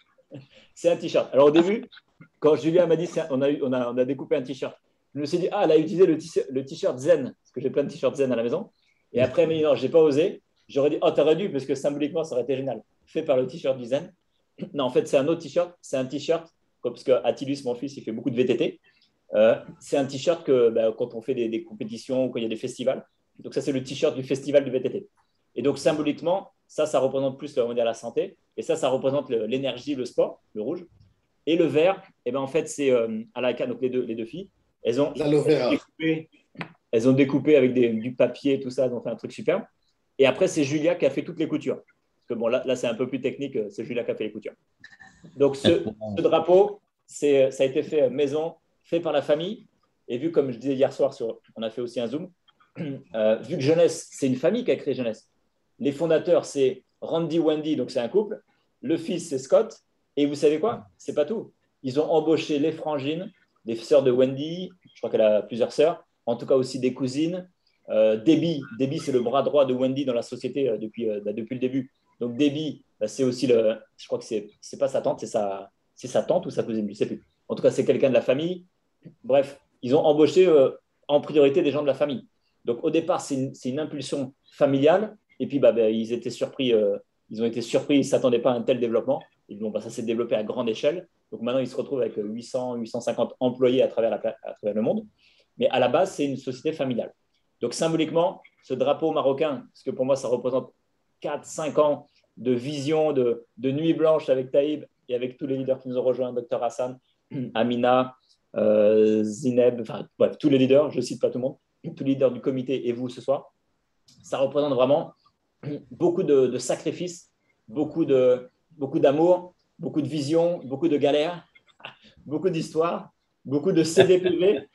C'est un t-shirt. Alors, au début, quand Julien m'a dit on a, on, a, on a découpé un t-shirt, je me suis dit, ah, elle a utilisé le t-shirt zen, parce que j'ai plein de t-shirts zen à la maison. Et après, elle m'a dit, non, je n'ai pas osé. J'aurais dit, oh, t'aurais dû, parce que symboliquement, ça aurait été génial. Fait par le t-shirt du zen. Non, en fait, c'est un autre t-shirt. C'est un t-shirt, parce que Attilus, mon fils, il fait beaucoup de V T T. Euh, c'est un t-shirt que bah, quand on fait des, des compétitions, quand il y a des festivals. Donc, ça, c'est le t-shirt du festival du V T T. Et donc, symboliquement, ça, ça représente plus on va dire, la santé. Et ça, ça représente l'énergie, le, le sport, le rouge. Et le vert, eh ben, en fait, c'est euh, à la canne, donc les deux, les deux filles, elles ont, elles ont, découpé, elles ont découpé avec des, du papier, tout ça, elles ont fait un truc super. Et après, c'est Julia qui a fait toutes les coutures. Parce que bon, là, là c'est un peu plus technique, c'est Julia qui a fait les coutures. Donc, ce, ce drapeau, ça a été fait maison, fait par la famille. Et vu, comme je disais hier soir, sur, on a fait aussi un Zoom, euh, vu que Jeunesse, c'est une famille qui a créé Jeunesse. Les fondateurs, c'est Randy Wendy, donc c'est un couple. Le fils, c'est Scott. Et vous savez quoi? C'est pas tout. Ils ont embauché les frangines, des sœurs de Wendy. Je crois qu'elle a plusieurs sœurs. En tout cas aussi des cousines. Euh, Debbie, Debbie c'est le bras droit de Wendy dans la société euh, depuis, euh, depuis le début. Donc Debbie, bah, c'est aussi le. Je crois que c'est c'est pas sa tante, c'est sa c'est sa tante ou sa cousine, je ne sais plus. En tout cas, c'est quelqu'un de la famille. Bref, ils ont embauché euh, en priorité des gens de la famille. Donc au départ, c'est une, une impulsion familiale. Et puis bah, bah, ils étaient surpris. Euh, ils ont été surpris. Ils ne s'attendaient pas à un tel développement. Et bon, bah, ça s'est développé à grande échelle. Donc maintenant, ils se retrouvent avec huit cents, huit cent cinquante employés à travers, la, à travers le monde. Mais à la base, c'est une société familiale. Donc symboliquement, ce drapeau marocain, parce que pour moi, ça représente quatre cinq ans de vision, de, de nuit blanche avec Taïb et avec tous les leaders qui nous ont rejoints, docteur Hassan, Amina, euh, Zineb, enfin bref, tous les leaders, je ne cite pas tout le monde, tous les leaders du comité et vous ce soir. Ça représente vraiment beaucoup de, de sacrifices, beaucoup de, beaucoup d'amour, beaucoup de vision, beaucoup de galères, beaucoup d'histoires, beaucoup de C D P V.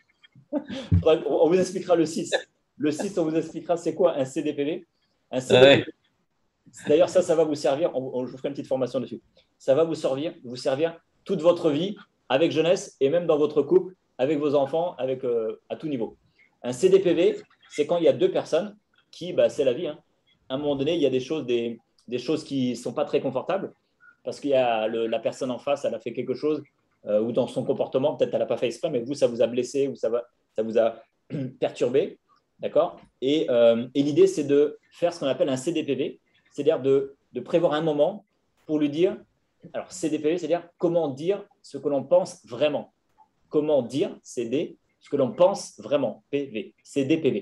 On vous expliquera le six. Le six, on vous expliquera c'est quoi un C D P V. Un C D P V. Ouais. D'ailleurs, ça, ça va vous servir. On, on, je vous ferai une petite formation dessus. Ça va vous servir, vous servir toute votre vie avec jeunesse et même dans votre couple, avec vos enfants, avec, euh, à tout niveau. Un C D P V, c'est quand il y a deux personnes qui, bah, c'est la vie. Hein. À un moment donné, il y a des choses, des, des choses qui ne sont pas très confortables parce qu'il y a le, la personne en face, elle a fait quelque chose euh, ou dans son comportement, peut-être elle n'a pas fait exprès, mais vous, ça vous a blessé ou ça, va, ça vous a perturbé. D'accord ? Et, euh, et l'idée, c'est de faire ce qu'on appelle un C D P V, c'est-à-dire de, de prévoir un moment pour lui dire, alors C D P V, c'est-à-dire comment dire ce que l'on pense vraiment. Comment dire, C D, ce que l'on pense vraiment, P V, C D P V.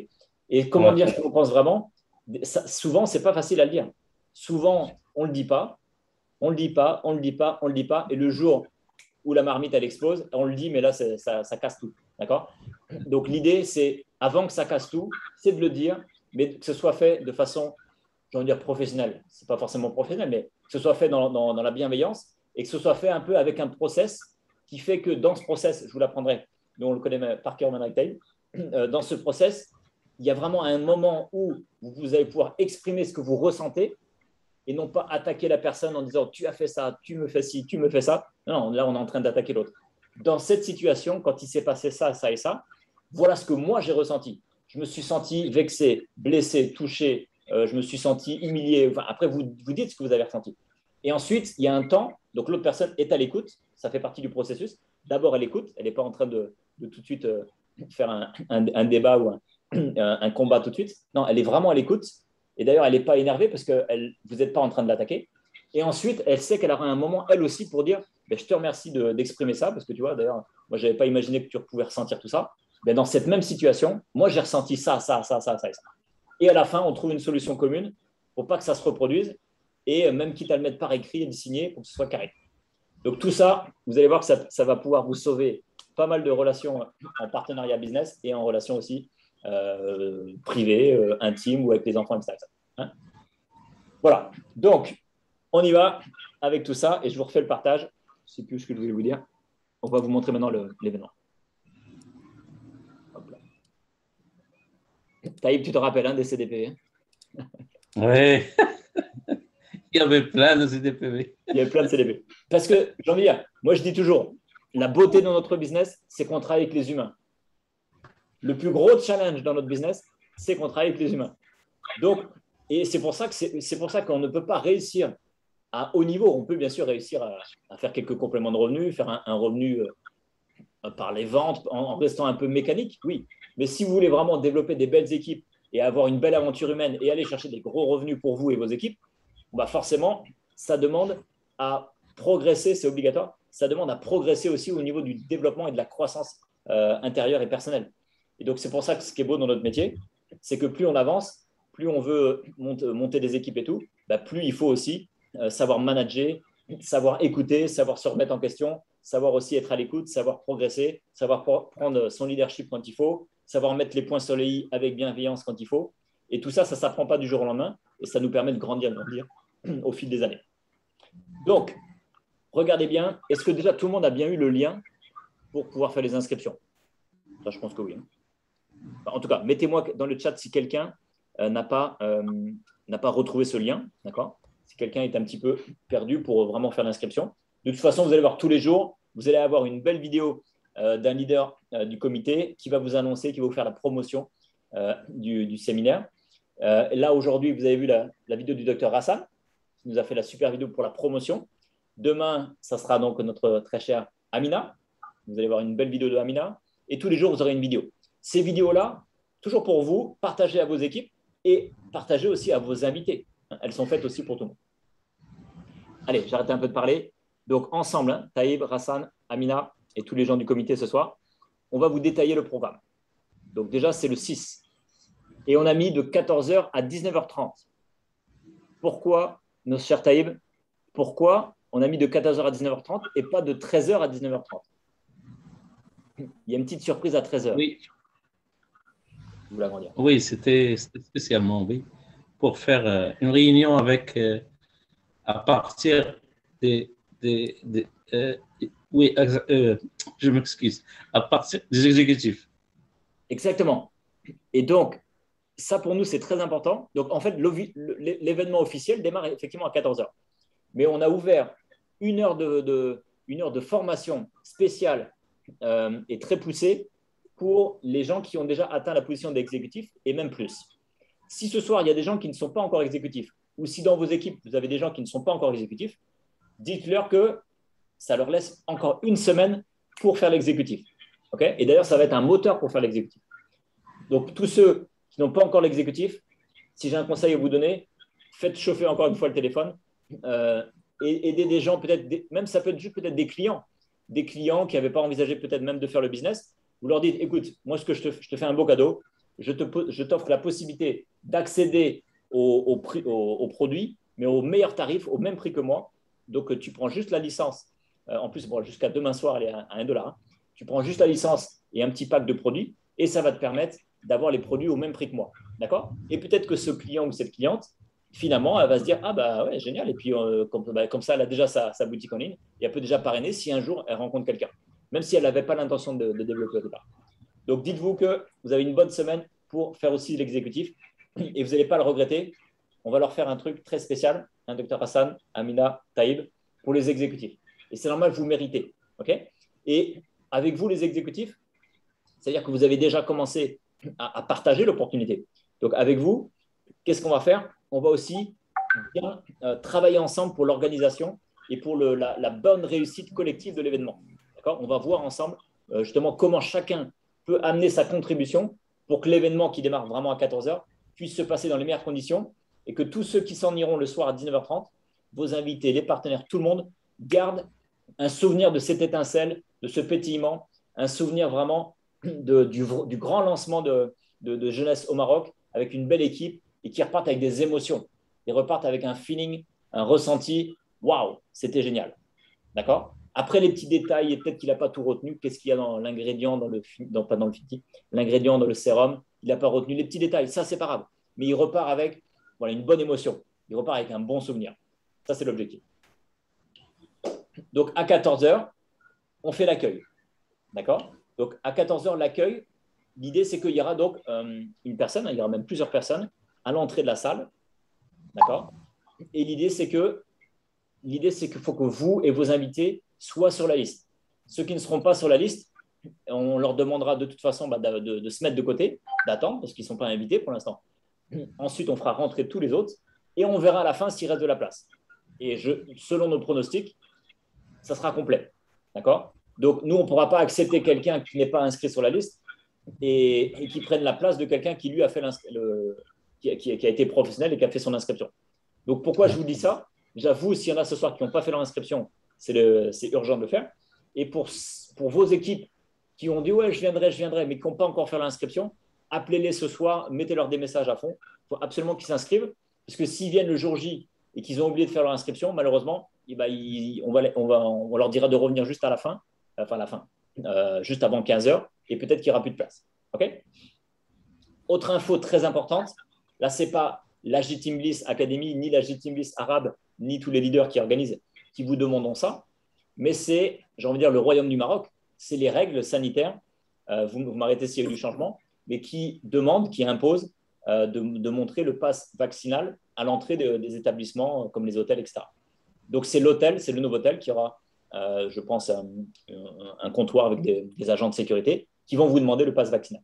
Et comment Ouais. dire ce qu'on pense vraiment? Ça, souvent, ce n'est pas facile à le dire. Souvent, on ne le dit pas, on ne le dit pas, on ne le dit pas, on ne le dit pas. Et le jour où la marmite, elle explose, on le dit, mais là, ça, ça casse tout. D'accord? Donc, l'idée, c'est, avant que ça casse tout, c'est de le dire, mais que ce soit fait de façon, j'ai envie de dire, professionnelle. Ce n'est pas forcément professionnel, mais que ce soit fait dans, dans, dans la bienveillance et que ce soit fait un peu avec un process qui fait que dans ce process, je vous l'apprendrai, nous on le connaît par cœur maintenant avec Taïb, dans ce process, il y a vraiment un moment où vous allez pouvoir exprimer ce que vous ressentez et non pas attaquer la personne en disant tu as fait ça, tu me fais ci, tu me fais ça. Non, là on est en train d'attaquer l'autre. Dans cette situation, quand il s'est passé ça, ça et ça, voilà ce que moi j'ai ressenti. Je me suis senti vexé, blessé, touché, euh, je me suis senti humilié. Enfin, après, vous, vous dites ce que vous avez ressenti. Et ensuite, il y a un temps, donc l'autre personne est à l'écoute, ça fait partie du processus. D'abord, elle écoute, elle n'est pas en train de, de tout de suite euh, faire un, un, un débat ou un, un, un combat tout de suite. Non, elle est vraiment à l'écoute. Et d'ailleurs, elle n'est pas énervée parce que elle, vous n'êtes pas en train de l'attaquer. Et ensuite, elle sait qu'elle aura un moment, elle aussi, pour dire ben, je te remercie de, d'exprimer ça, parce que tu vois, d'ailleurs, moi, je n'avais pas imaginé que tu pouvais ressentir tout ça. Ben, dans cette même situation, moi, j'ai ressenti ça, ça, ça, ça, ça et ça. Et à la fin, on trouve une solution commune pour pas que ça se reproduise. Et même quitte à le mettre par écrit et de signer pour que ce soit carré. Donc, tout ça, vous allez voir que ça, ça va pouvoir vous sauver pas mal de relations en partenariat business et en relations aussi euh, privées, euh, intimes ou avec les enfants, et cetera. Hein, voilà. Donc, on y va avec tout ça et je vous refais le partage. Je ne sais plus ce que je voulais vous dire. On va vous montrer maintenant le, l'événement. Taïb, tu te rappelles hein, des C D P V? Oui. Il y avait plein de C D P V. Il y avait plein de C D P V. Parce que, j'ai envie de dire, moi je dis toujours, la beauté de notre business, c'est qu'on travaille avec les humains. Le plus gros challenge dans notre business, c'est qu'on travaille avec les humains. Donc, et c'est pour ça que c'est, c'est pour ça qu'on ne peut pas réussir à haut niveau. On peut bien sûr réussir à, à faire quelques compléments de revenus, faire un, un revenu euh, par les ventes, en, en restant un peu mécanique, oui. Mais si vous voulez vraiment développer des belles équipes et avoir une belle aventure humaine et aller chercher des gros revenus pour vous et vos équipes, bah forcément, ça demande à progresser, c'est obligatoire, ça demande à progresser aussi au niveau du développement et de la croissance euh, intérieure et personnelle. Et donc, c'est pour ça que ce qui est beau dans notre métier, c'est que plus on avance, plus on veut monter, monter des équipes et tout, bah, plus il faut aussi euh, savoir manager, savoir écouter, savoir se remettre en question, savoir aussi être à l'écoute, savoir progresser, savoir prendre son leadership quand il faut, savoir mettre les points sur les i avec bienveillance quand il faut. Et tout ça, ça ne s'apprend pas du jour au lendemain et ça nous permet de grandir, de grandir au fil des années. Donc, regardez bien, est-ce que déjà tout le monde a bien eu le lien pour pouvoir faire les inscriptions? Ça, je pense que oui. Enfin, en tout cas, mettez-moi dans le chat si quelqu'un euh, n'a pas, euh, n'a pas retrouvé ce lien, d'accord? Si quelqu'un est un petit peu perdu pour vraiment faire l'inscription. De toute façon, vous allez voir tous les jours, vous allez avoir une belle vidéo euh, d'un leader euh, du comité qui va vous annoncer, qui va vous faire la promotion euh, du, du séminaire. Euh, là, aujourd'hui, vous avez vu la, la vidéo du docteur Hassan, qui nous a fait la super vidéo pour la promotion. Demain, ça sera donc notre très chère Amina. Vous allez voir une belle vidéo de Amina. Et tous les jours, vous aurez une vidéo. Ces vidéos-là, toujours pour vous, partagez à vos équipes et partagez aussi à vos invités. Elles sont faites aussi pour tout le monde. Allez, j'arrête un peu de parler. Donc, ensemble, hein, Taïb, Hassan, Amina et tous les gens du comité ce soir, on va vous détailler le programme. Donc, déjà, c'est le six. Et on a mis de quatorze heures à dix-neuf heures trente. Pourquoi, nos chers Taïb, pourquoi on a mis de quatorze heures à dix-neuf heures trente et pas de treize heures à dix-neuf heures trente? Il y a une petite surprise à treize heures. Oui, Je vous l'agrandir. oui, c'était c'était spécialement, oui, pour faire euh, une réunion avec, euh, à partir des, des, des euh, oui, euh, je m'excuse, à partir des exécutifs. Exactement. Et donc, ça pour nous, c'est très important. Donc, en fait, l'événement officiel démarre effectivement à quatorze heures. Mais on a ouvert une heure de, de, une heure de formation spéciale euh, et très poussée pour les gens qui ont déjà atteint la position d'exécutif et même plus. Si ce soir, il y a des gens qui ne sont pas encore exécutifs ou si dans vos équipes, vous avez des gens qui ne sont pas encore exécutifs, dites-leur que ça leur laisse encore une semaine pour faire l'exécutif. Okay, et d'ailleurs, ça va être un moteur pour faire l'exécutif. Donc, tous ceux qui n'ont pas encore l'exécutif, si j'ai un conseil à vous donner, faites chauffer encore une fois le téléphone euh, et aidez des gens, peut-être, des, même ça peut être juste peut-être des clients, des clients qui n'avaient pas envisagé peut-être même de faire le business. Vous leur dites, écoute, moi, ce que je te, je te fais un beau cadeau, je te, je t'offre la possibilité d'accéder au, au, prix, au, au produit, mais au meilleur tarif, au même prix que moi. Donc, tu prends juste la licence. Euh, en plus, bon, jusqu'à demain soir, elle est à un dollar. Hein. Tu prends juste la licence et un petit pack de produits et ça va te permettre d'avoir les produits au même prix que moi. D'accord? Et peut-être que ce client ou cette cliente, finalement, elle va se dire, ah bah ouais, génial. Et puis, euh, comme, bah, comme ça, elle a déjà sa, sa boutique en ligne et elle peut déjà parrainer si un jour elle rencontre quelqu'un, même si elle n'avait pas l'intention de, de développer au départ. Donc, dites-vous que vous avez une bonne semaine pour faire aussi l'exécutif et vous n'allez pas le regretter. On va leur faire un truc très spécial, un docteur Hassan, Amina, Taïb, pour les exécutifs. Et c'est normal, vous méritez. Okay, et avec vous, les exécutifs, c'est-à-dire que vous avez déjà commencé à, à partager l'opportunité. Donc, avec vous, qu'est-ce qu'on va faire? On va aussi bien euh, travailler ensemble pour l'organisation et pour le, la, la bonne réussite collective de l'événement. D'accord? On va voir ensemble euh, justement comment chacun peut amener sa contribution pour que l'événement qui démarre vraiment à quatorze heures puisse se passer dans les meilleures conditions et que tous ceux qui s'en iront le soir à dix-neuf heures trente, vos invités, les partenaires, tout le monde, gardent un souvenir de cette étincelle, de ce pétillement, un souvenir vraiment de, du, du grand lancement de, de, de jeunesse au Maroc avec une belle équipe et qui repartent avec des émotions. Ils repartent avec un feeling, un ressenti. Waouh, c'était génial. D'accord? Après les petits détails, et peut-être qu'il n'a pas tout retenu. Qu'est-ce qu'il y a dans l'ingrédient, dans le, dans, pas dans le fiti, l'ingrédient dans le sérum, il n'a pas retenu les petits détails. Ça, c'est pas grave. Mais il repart avec voilà, une bonne émotion. Il repart avec un bon souvenir. Ça, c'est l'objectif. Donc, à quatorze heures, on fait l'accueil. D'accord? Donc, à quatorze heures, l'accueil, l'idée, c'est qu'il y aura donc euh, une personne, il y aura même plusieurs personnes à l'entrée de la salle. D'accord? Et l'idée, c'est que l'idée, c'est qu'il faut que vous et vos invités soient sur la liste. Ceux qui ne seront pas sur la liste, on leur demandera de toute façon bah, de, de, de se mettre de côté, d'attendre, parce qu'ils ne sont pas invités pour l'instant. Ensuite, on fera rentrer tous les autres et on verra à la fin s'il reste de la place. Et je, selon nos pronostics, ça sera complet. D'accord? Donc, nous, on ne pourra pas accepter quelqu'un qui n'est pas inscrit sur la liste et, et qui prenne la place de quelqu'un qui, lui, a, fait le, qui, qui, qui a été professionnel et qui a fait son inscription. Donc, pourquoi je vous dis ça? J'avoue, s'il y en a ce soir qui n'ont pas fait leur inscription, c'est urgent de le faire. Et pour, pour vos équipes qui ont dit « ouais, je viendrai, je viendrai », mais qui n'ont pas encore fait l'inscription, appelez-les ce soir, mettez-leur des messages à fond. Il faut absolument qu'ils s'inscrivent, parce que s'ils viennent le jour J et qu'ils ont oublié de faire leur inscription, malheureusement, eh ben, ils, on, va, on, va, on leur dira de revenir juste à la fin, enfin à la fin, euh, juste avant quinze heures, et peut-être qu'il n'y aura plus de place. Okay? Autre info très importante, là, ce n'est pas la J Team Bliss Academy, ni la J Team Bliss Arabe, ni tous les leaders qui organisent, qui vous demandent ça, mais c'est, j'ai envie de dire, le Royaume du Maroc, c'est les règles sanitaires, euh, vous, vous m'arrêtez s'il y a eu du changement, mais qui demandent, qui imposent euh, de, de montrer le pass vaccinal à l'entrée de, des établissements comme les hôtels, et cetera. Donc, c'est l'hôtel, c'est le nouveau hôtel qui aura, euh, je pense, un, un comptoir avec des, des agents de sécurité qui vont vous demander le pass vaccinal.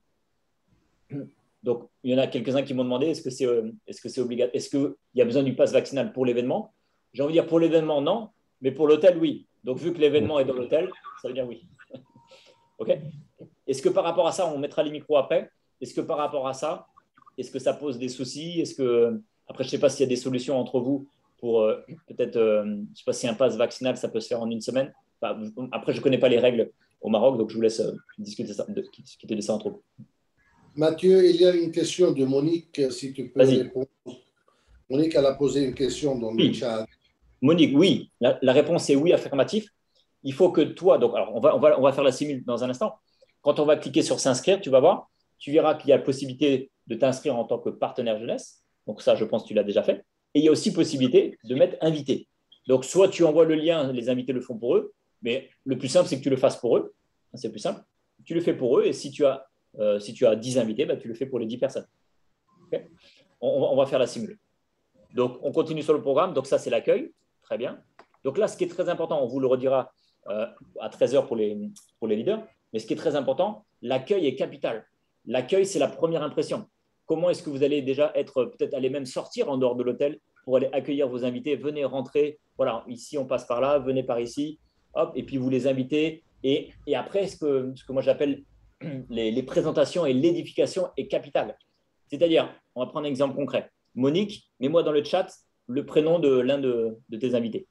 Donc, il y en a quelques-uns qui m'ont demandé est-ce que c'est est-ce que c'est obligatoire, est-ce qu'il y a besoin du pass vaccinal pour l'événement? J'ai envie de dire pour l'événement, non, mais pour l'hôtel, oui. Donc, vu que l'événement est dans l'hôtel, ça veut dire oui. OK? Est-ce que par rapport à ça, on mettra les micros après? Est-ce que par rapport à ça, est-ce que ça pose des soucis? Est-ce que, après, je ne sais pas s'il y a des solutions entre vous pour euh, peut-être, euh, je ne sais pas si un pass vaccinal, ça peut se faire en une semaine. Enfin, après, je ne connais pas les règles au Maroc, donc je vous laisse euh, discuter, ça, de, discuter de ça entre vous. Mathieu, il y a une question de Monique, si tu peux Vas-y. répondre. Monique, elle a posé une question dans oui. le chat. Monique, oui. La, la réponse est oui, affirmatif. Il faut que toi, donc, alors on va, on va, on va faire la simule dans un instant. Quand on va cliquer sur s'inscrire, tu vas voir, tu verras qu'il y a la possibilité de t'inscrire en tant que partenaire jeunesse. Donc ça, je pense que tu l'as déjà fait. Et il y a aussi possibilité de mettre invité. Donc soit tu envoies le lien, les invités le font pour eux, mais le plus simple, c'est que tu le fasses pour eux. C'est plus simple. Tu le fais pour eux et si tu as, euh, si tu as dix invités, bah, tu le fais pour les dix personnes. Okay, on, on va faire la simule. Donc, on continue sur le programme. Donc, ça, c'est l'accueil. Très bien. Donc là, ce qui est très important, on vous le redira euh, à treize heures pour les, pour les leaders, mais ce qui est très important, l'accueil est capital. L'accueil, c'est la première impression. Comment est-ce que vous allez déjà être, peut-être aller même sortir en dehors de l'hôtel pour aller accueillir vos invités? Venez rentrer. Voilà, ici, on passe par là. Venez par ici. Hop, et puis vous les invitez. Et, et après, ce que, ce que moi j'appelle les, les présentations et l'édification est capitale. C'est-à-dire, on va prendre un exemple concret. Monique, mets-moi dans le chat le prénom de l'un de, de tes invités.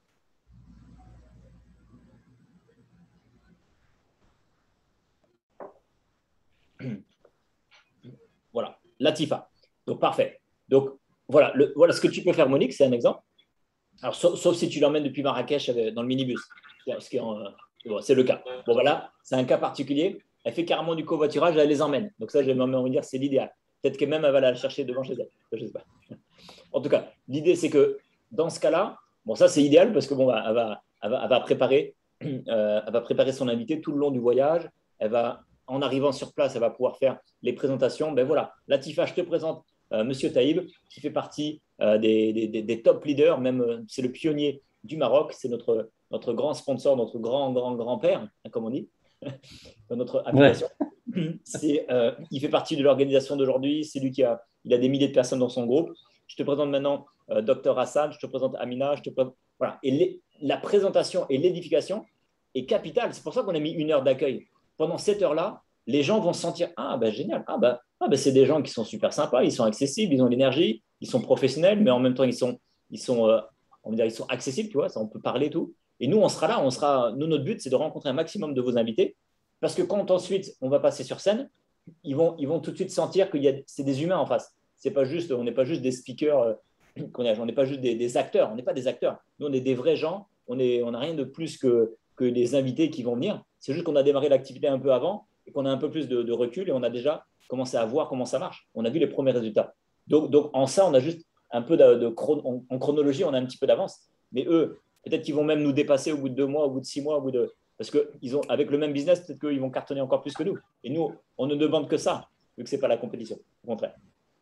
Voilà. Latifa. Donc, parfait. Donc, voilà, le, voilà ce que tu peux faire, Monique, c'est un exemple. Alors, sauf, sauf si tu l'emmènes depuis Marrakech dans le minibus. C'est bon, le cas. Bon, voilà, c'est un cas particulier. Elle fait carrément du covoiturage, elle les emmène. Donc, ça, j'ai même envie de dire, c'est l'idéal. Peut-être que même elle va la chercher devant chez elle. Je ne sais pas. En tout cas, l'idée, c'est que dans ce cas-là, bon, ça, c'est idéal parce que bon, elle va, elle va, elle va préparer, euh, elle va préparer son invité tout le long du voyage. Elle va, en arrivant sur place, elle va pouvoir faire les présentations. Ben voilà, Latifa, je te présente euh, Monsieur Taïb, qui fait partie euh, des, des, des top leaders. Même, euh, c'est le pionnier du Maroc. C'est notre, notre grand sponsor, notre grand, grand, grand-père, hein, comme on dit, dans notre application. Ouais. C'est, euh, il fait partie de l'organisation d'aujourd'hui. C'est lui qui a, il a des milliers de personnes dans son groupe. Je te présente maintenant euh, Docteur Hassan, je te présente Amina, je te présente... Voilà. Et les, la présentation et l'édification est capitale. C'est pour ça qu'on a mis une heure d'accueil. Pendant cette heure-là, les gens vont se sentir « Ah, ben génial, ah, ben, ah, ben, c'est des gens qui sont super sympas, ils sont accessibles, ils ont l'énergie, ils sont professionnels, mais en même temps, ils sont, ils sont, euh, on va dire, ils sont accessibles, tu vois, ça, on peut parler et tout. Et nous, on sera là, on sera... Nous, notre but, c'est de rencontrer un maximum de vos invités, parce que quand ensuite, on va passer sur scène, ils vont, ils vont tout de suite sentir que c'est des humains en face. C'est pas juste, on n'est pas juste des speakers, euh, on n'est pas juste des, des acteurs, on n'est pas des acteurs. Nous, on est des vrais gens, on n'a on rien de plus que, que les invités qui vont venir. C'est juste qu'on a démarré l'activité un peu avant et qu'on a un peu plus de, de recul et on a déjà commencé à voir comment ça marche. On a vu les premiers résultats. Donc, donc en ça, on a juste un peu de, de chron en chronologie, on a un petit peu d'avance. Mais eux, peut-être qu'ils vont même nous dépasser au bout de deux mois, au bout de six mois, au bout de... Parce qu'avec le même business, peut-être qu'ils vont cartonner encore plus que nous. Et nous, on ne demande que ça, vu que ce n'est pas la compétition. Au contraire.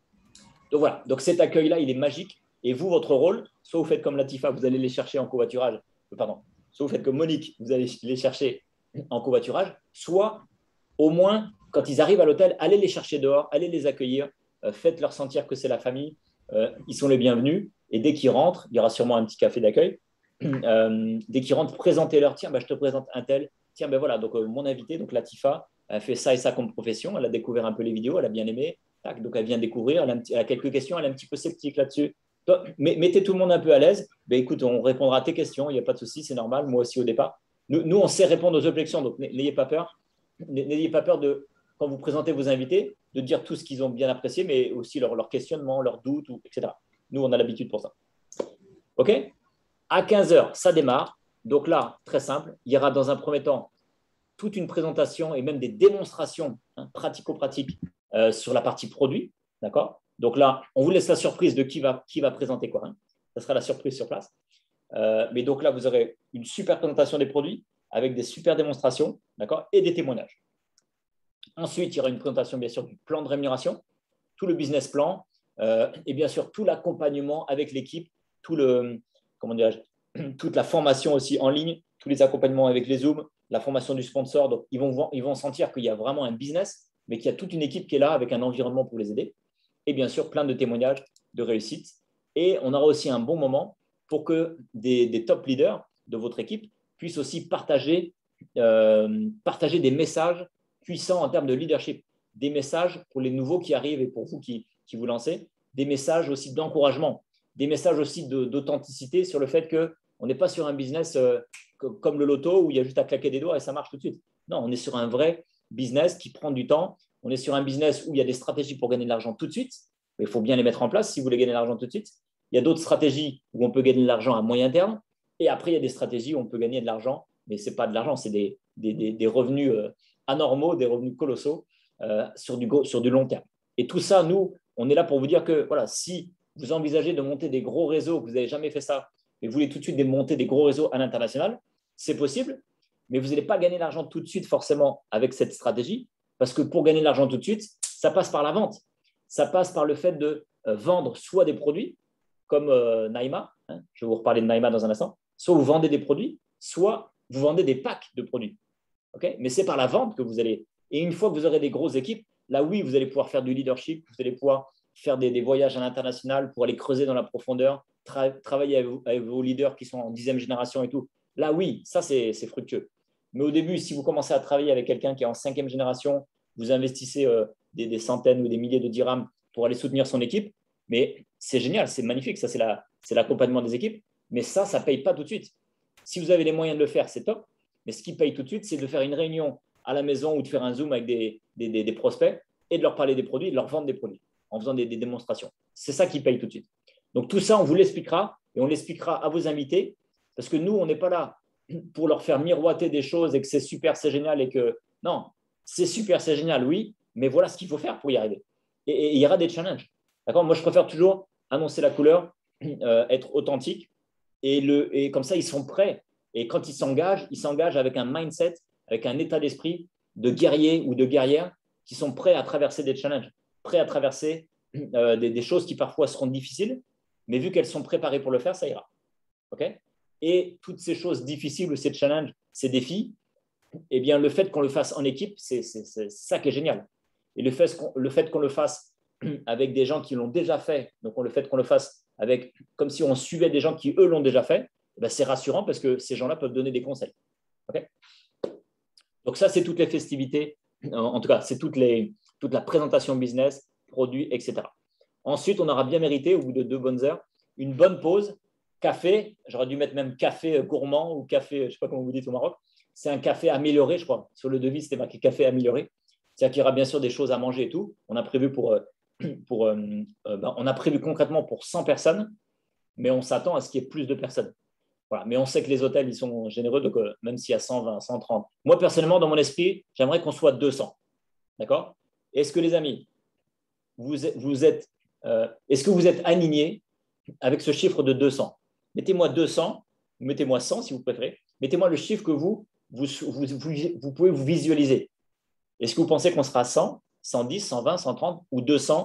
Donc voilà, donc cet accueil-là, il est magique. Et vous, votre rôle, soit vous faites comme Latifa, vous allez les chercher en covoiturage, euh, pardon, soit vous faites comme Monique, vous allez les chercher en covoiturage, soit au moins, quand ils arrivent à l'hôtel, allez les chercher dehors, allez les accueillir, euh, faites-leur sentir que c'est la famille, euh, ils sont les bienvenus. Et dès qu'ils rentrent, il y aura sûrement un petit café d'accueil. Euh, dès qu'ils rentrent, présentez-leur, tiens, bah, je te présente un tel, tiens, ben voilà, donc euh, mon invité, donc Latifa, elle fait ça et ça comme profession, elle a découvert un peu les vidéos, elle a bien aimé. Donc, elle vient découvrir, elle a, elle a quelques questions, elle est un petit peu sceptique là-dessus. Mettez tout le monde un peu à l'aise. Ben, écoute, on répondra à tes questions, il n'y a pas de souci, c'est normal, moi aussi au départ. Nous, nous, on sait répondre aux objections, donc n'ayez pas peur. N'ayez pas peur de, quand vous présentez vos invités, de dire tout ce qu'ils ont bien apprécié, mais aussi leurs leur questionnements, leurs doutes, et cetera. Nous, on a l'habitude pour ça. OK ? À quinze heures, ça démarre. Donc là, très simple, il y aura dans un premier temps toute une présentation et même des démonstrations hein, pratico-pratiques euh, sur la partie produit. D'accord ? Donc là, on vous laisse la surprise de qui va, qui va présenter quoi. Hein. Ça sera la surprise sur place. Euh, mais donc là, vous aurez une super présentation des produits avec des super démonstrations, d'accord, et des témoignages. Ensuite, il y aura une présentation, bien sûr, du plan de rémunération, tout le business plan euh, et bien sûr tout l'accompagnement avec l'équipe, tout le, comment dirais-je, toute la formation aussi en ligne, tous les accompagnements avec les Zooms, la formation du sponsor. Donc, ils vont, ils vont sentir qu'il y a vraiment un business, mais qu'il y a toute une équipe qui est là avec un environnement pour les aider. Et bien sûr, plein de témoignages de réussite. Et on aura aussi un bon moment pour que des, des top leaders de votre équipe puissent aussi partager, euh, partager des messages puissants en termes de leadership, des messages pour les nouveaux qui arrivent et pour vous qui, qui vous lancez, des messages aussi d'encouragement, des messages aussi d'authenticité sur le fait qu'on n'est pas sur un business euh, comme le loto où il y a juste à claquer des doigts et ça marche tout de suite. Non, on est sur un vrai business qui prend du temps. On est sur un business où il y a des stratégies pour gagner de l'argent tout de suite. Il faut bien les mettre en place si vous voulez gagner de l'argent tout de suite. Il y a d'autres stratégies où on peut gagner de l'argent à moyen terme. Et après, il y a des stratégies où on peut gagner de l'argent, mais ce n'est pas de l'argent, c'est des, des, des, des revenus euh, anormaux, des revenus colossaux euh, sur, du, sur du long terme. Et tout ça, nous, on est là pour vous dire que voilà, si vous envisagez de monter des gros réseaux, que vous n'avez jamais fait ça, et vous voulez tout de suite monter des gros réseaux à l'international, c'est possible, mais vous n'allez pas gagner de l'argent tout de suite forcément avec cette stratégie, parce que pour gagner de l'argent tout de suite, ça passe par la vente. Ça passe par le fait de euh, vendre soit des produits, comme euh, Naïma, hein, je vais vous reparler de Naïma dans un instant, soit vous vendez des produits, soit vous vendez des packs de produits. Okay, mais c'est par la vente que vous allez… Et une fois que vous aurez des grosses équipes, là oui, vous allez pouvoir faire du leadership, vous allez pouvoir faire des, des voyages à l'international pour aller creuser dans la profondeur, tra travailler avec, vous, avec vos leaders qui sont en dixième génération et tout. Là oui, ça c'est fructueux. Mais au début, si vous commencez à travailler avec quelqu'un qui est en cinquième génération, vous investissez euh, des, des centaines ou des milliers de dirhams pour aller soutenir son équipe, mais c'est génial, c'est magnifique, ça c'est l'accompagnement la, des équipes, mais ça, ça ne paye pas tout de suite. Si vous avez les moyens de le faire, c'est top, mais ce qui paye tout de suite, c'est de faire une réunion à la maison ou de faire un Zoom avec des, des, des, des prospects et de leur parler des produits, de leur vendre des produits. en faisant des, des démonstrations. C'est ça qui paye tout de suite. Donc, tout ça, on vous l'expliquera et on l'expliquera à vos invités parce que nous, on n'est pas là pour leur faire miroiter des choses et que c'est super, c'est génial et que non, c'est super, c'est génial, oui, mais voilà ce qu'il faut faire pour y arriver. Et, et il y aura des challenges. D'accord ? Moi, je préfère toujours annoncer la couleur, euh, être authentique et, le, et comme ça, ils sont prêts. Et quand ils s'engagent, ils s'engagent avec un mindset, avec un état d'esprit de guerrier ou de guerrière qui sont prêts à traverser des challenges, prêts à traverser euh, des, des choses qui parfois seront difficiles, mais vu qu'elles sont préparées pour le faire, ça ira. Okay ? Et toutes ces choses difficiles ou ces challenges, ces défis, eh bien, le fait qu'on le fasse en équipe, c'est, c'est, c'est ça qui est génial. Et le fait qu'on, le fait qu'on le fasse avec des gens qui l'ont déjà fait, donc le fait qu'on le fasse avec, comme si on suivait des gens qui, eux, l'ont déjà fait, ben, c'est rassurant parce que ces gens-là peuvent donner des conseils. Okay ? Donc ça, c'est toutes les festivités, en tout cas, c'est toutes les, toute la présentation business, produits, et cetera. Ensuite, on aura bien mérité, au bout de deux bonnes heures, une bonne pause, café, j'aurais dû mettre même café gourmand ou café, je ne sais pas comment vous dites au Maroc, c'est un café amélioré, je crois. Sur le devis, c'était marqué café amélioré. C'est-à-dire qu'il y aura bien sûr des choses à manger et tout. On a prévu, pour, pour, euh, ben, on a prévu concrètement pour cent personnes, mais on s'attend à ce qu'il y ait plus de personnes. Voilà. Mais on sait que les hôtels, ils sont généreux, donc euh, même s'il y a cent vingt, cent trente. Moi, personnellement, dans mon esprit, j'aimerais qu'on soit deux cents. D'accord ? Est-ce que les amis, vous, vous êtes, euh, est-ce que vous êtes alignés avec ce chiffre de deux cents ? Mettez-moi deux cents, mettez-moi cent si vous préférez. Mettez-moi le chiffre que vous, vous, vous, vous, vous pouvez vous visualiser. Est-ce que vous pensez qu'on sera cent, cent dix, cent vingt, cent trente ou deux cents ?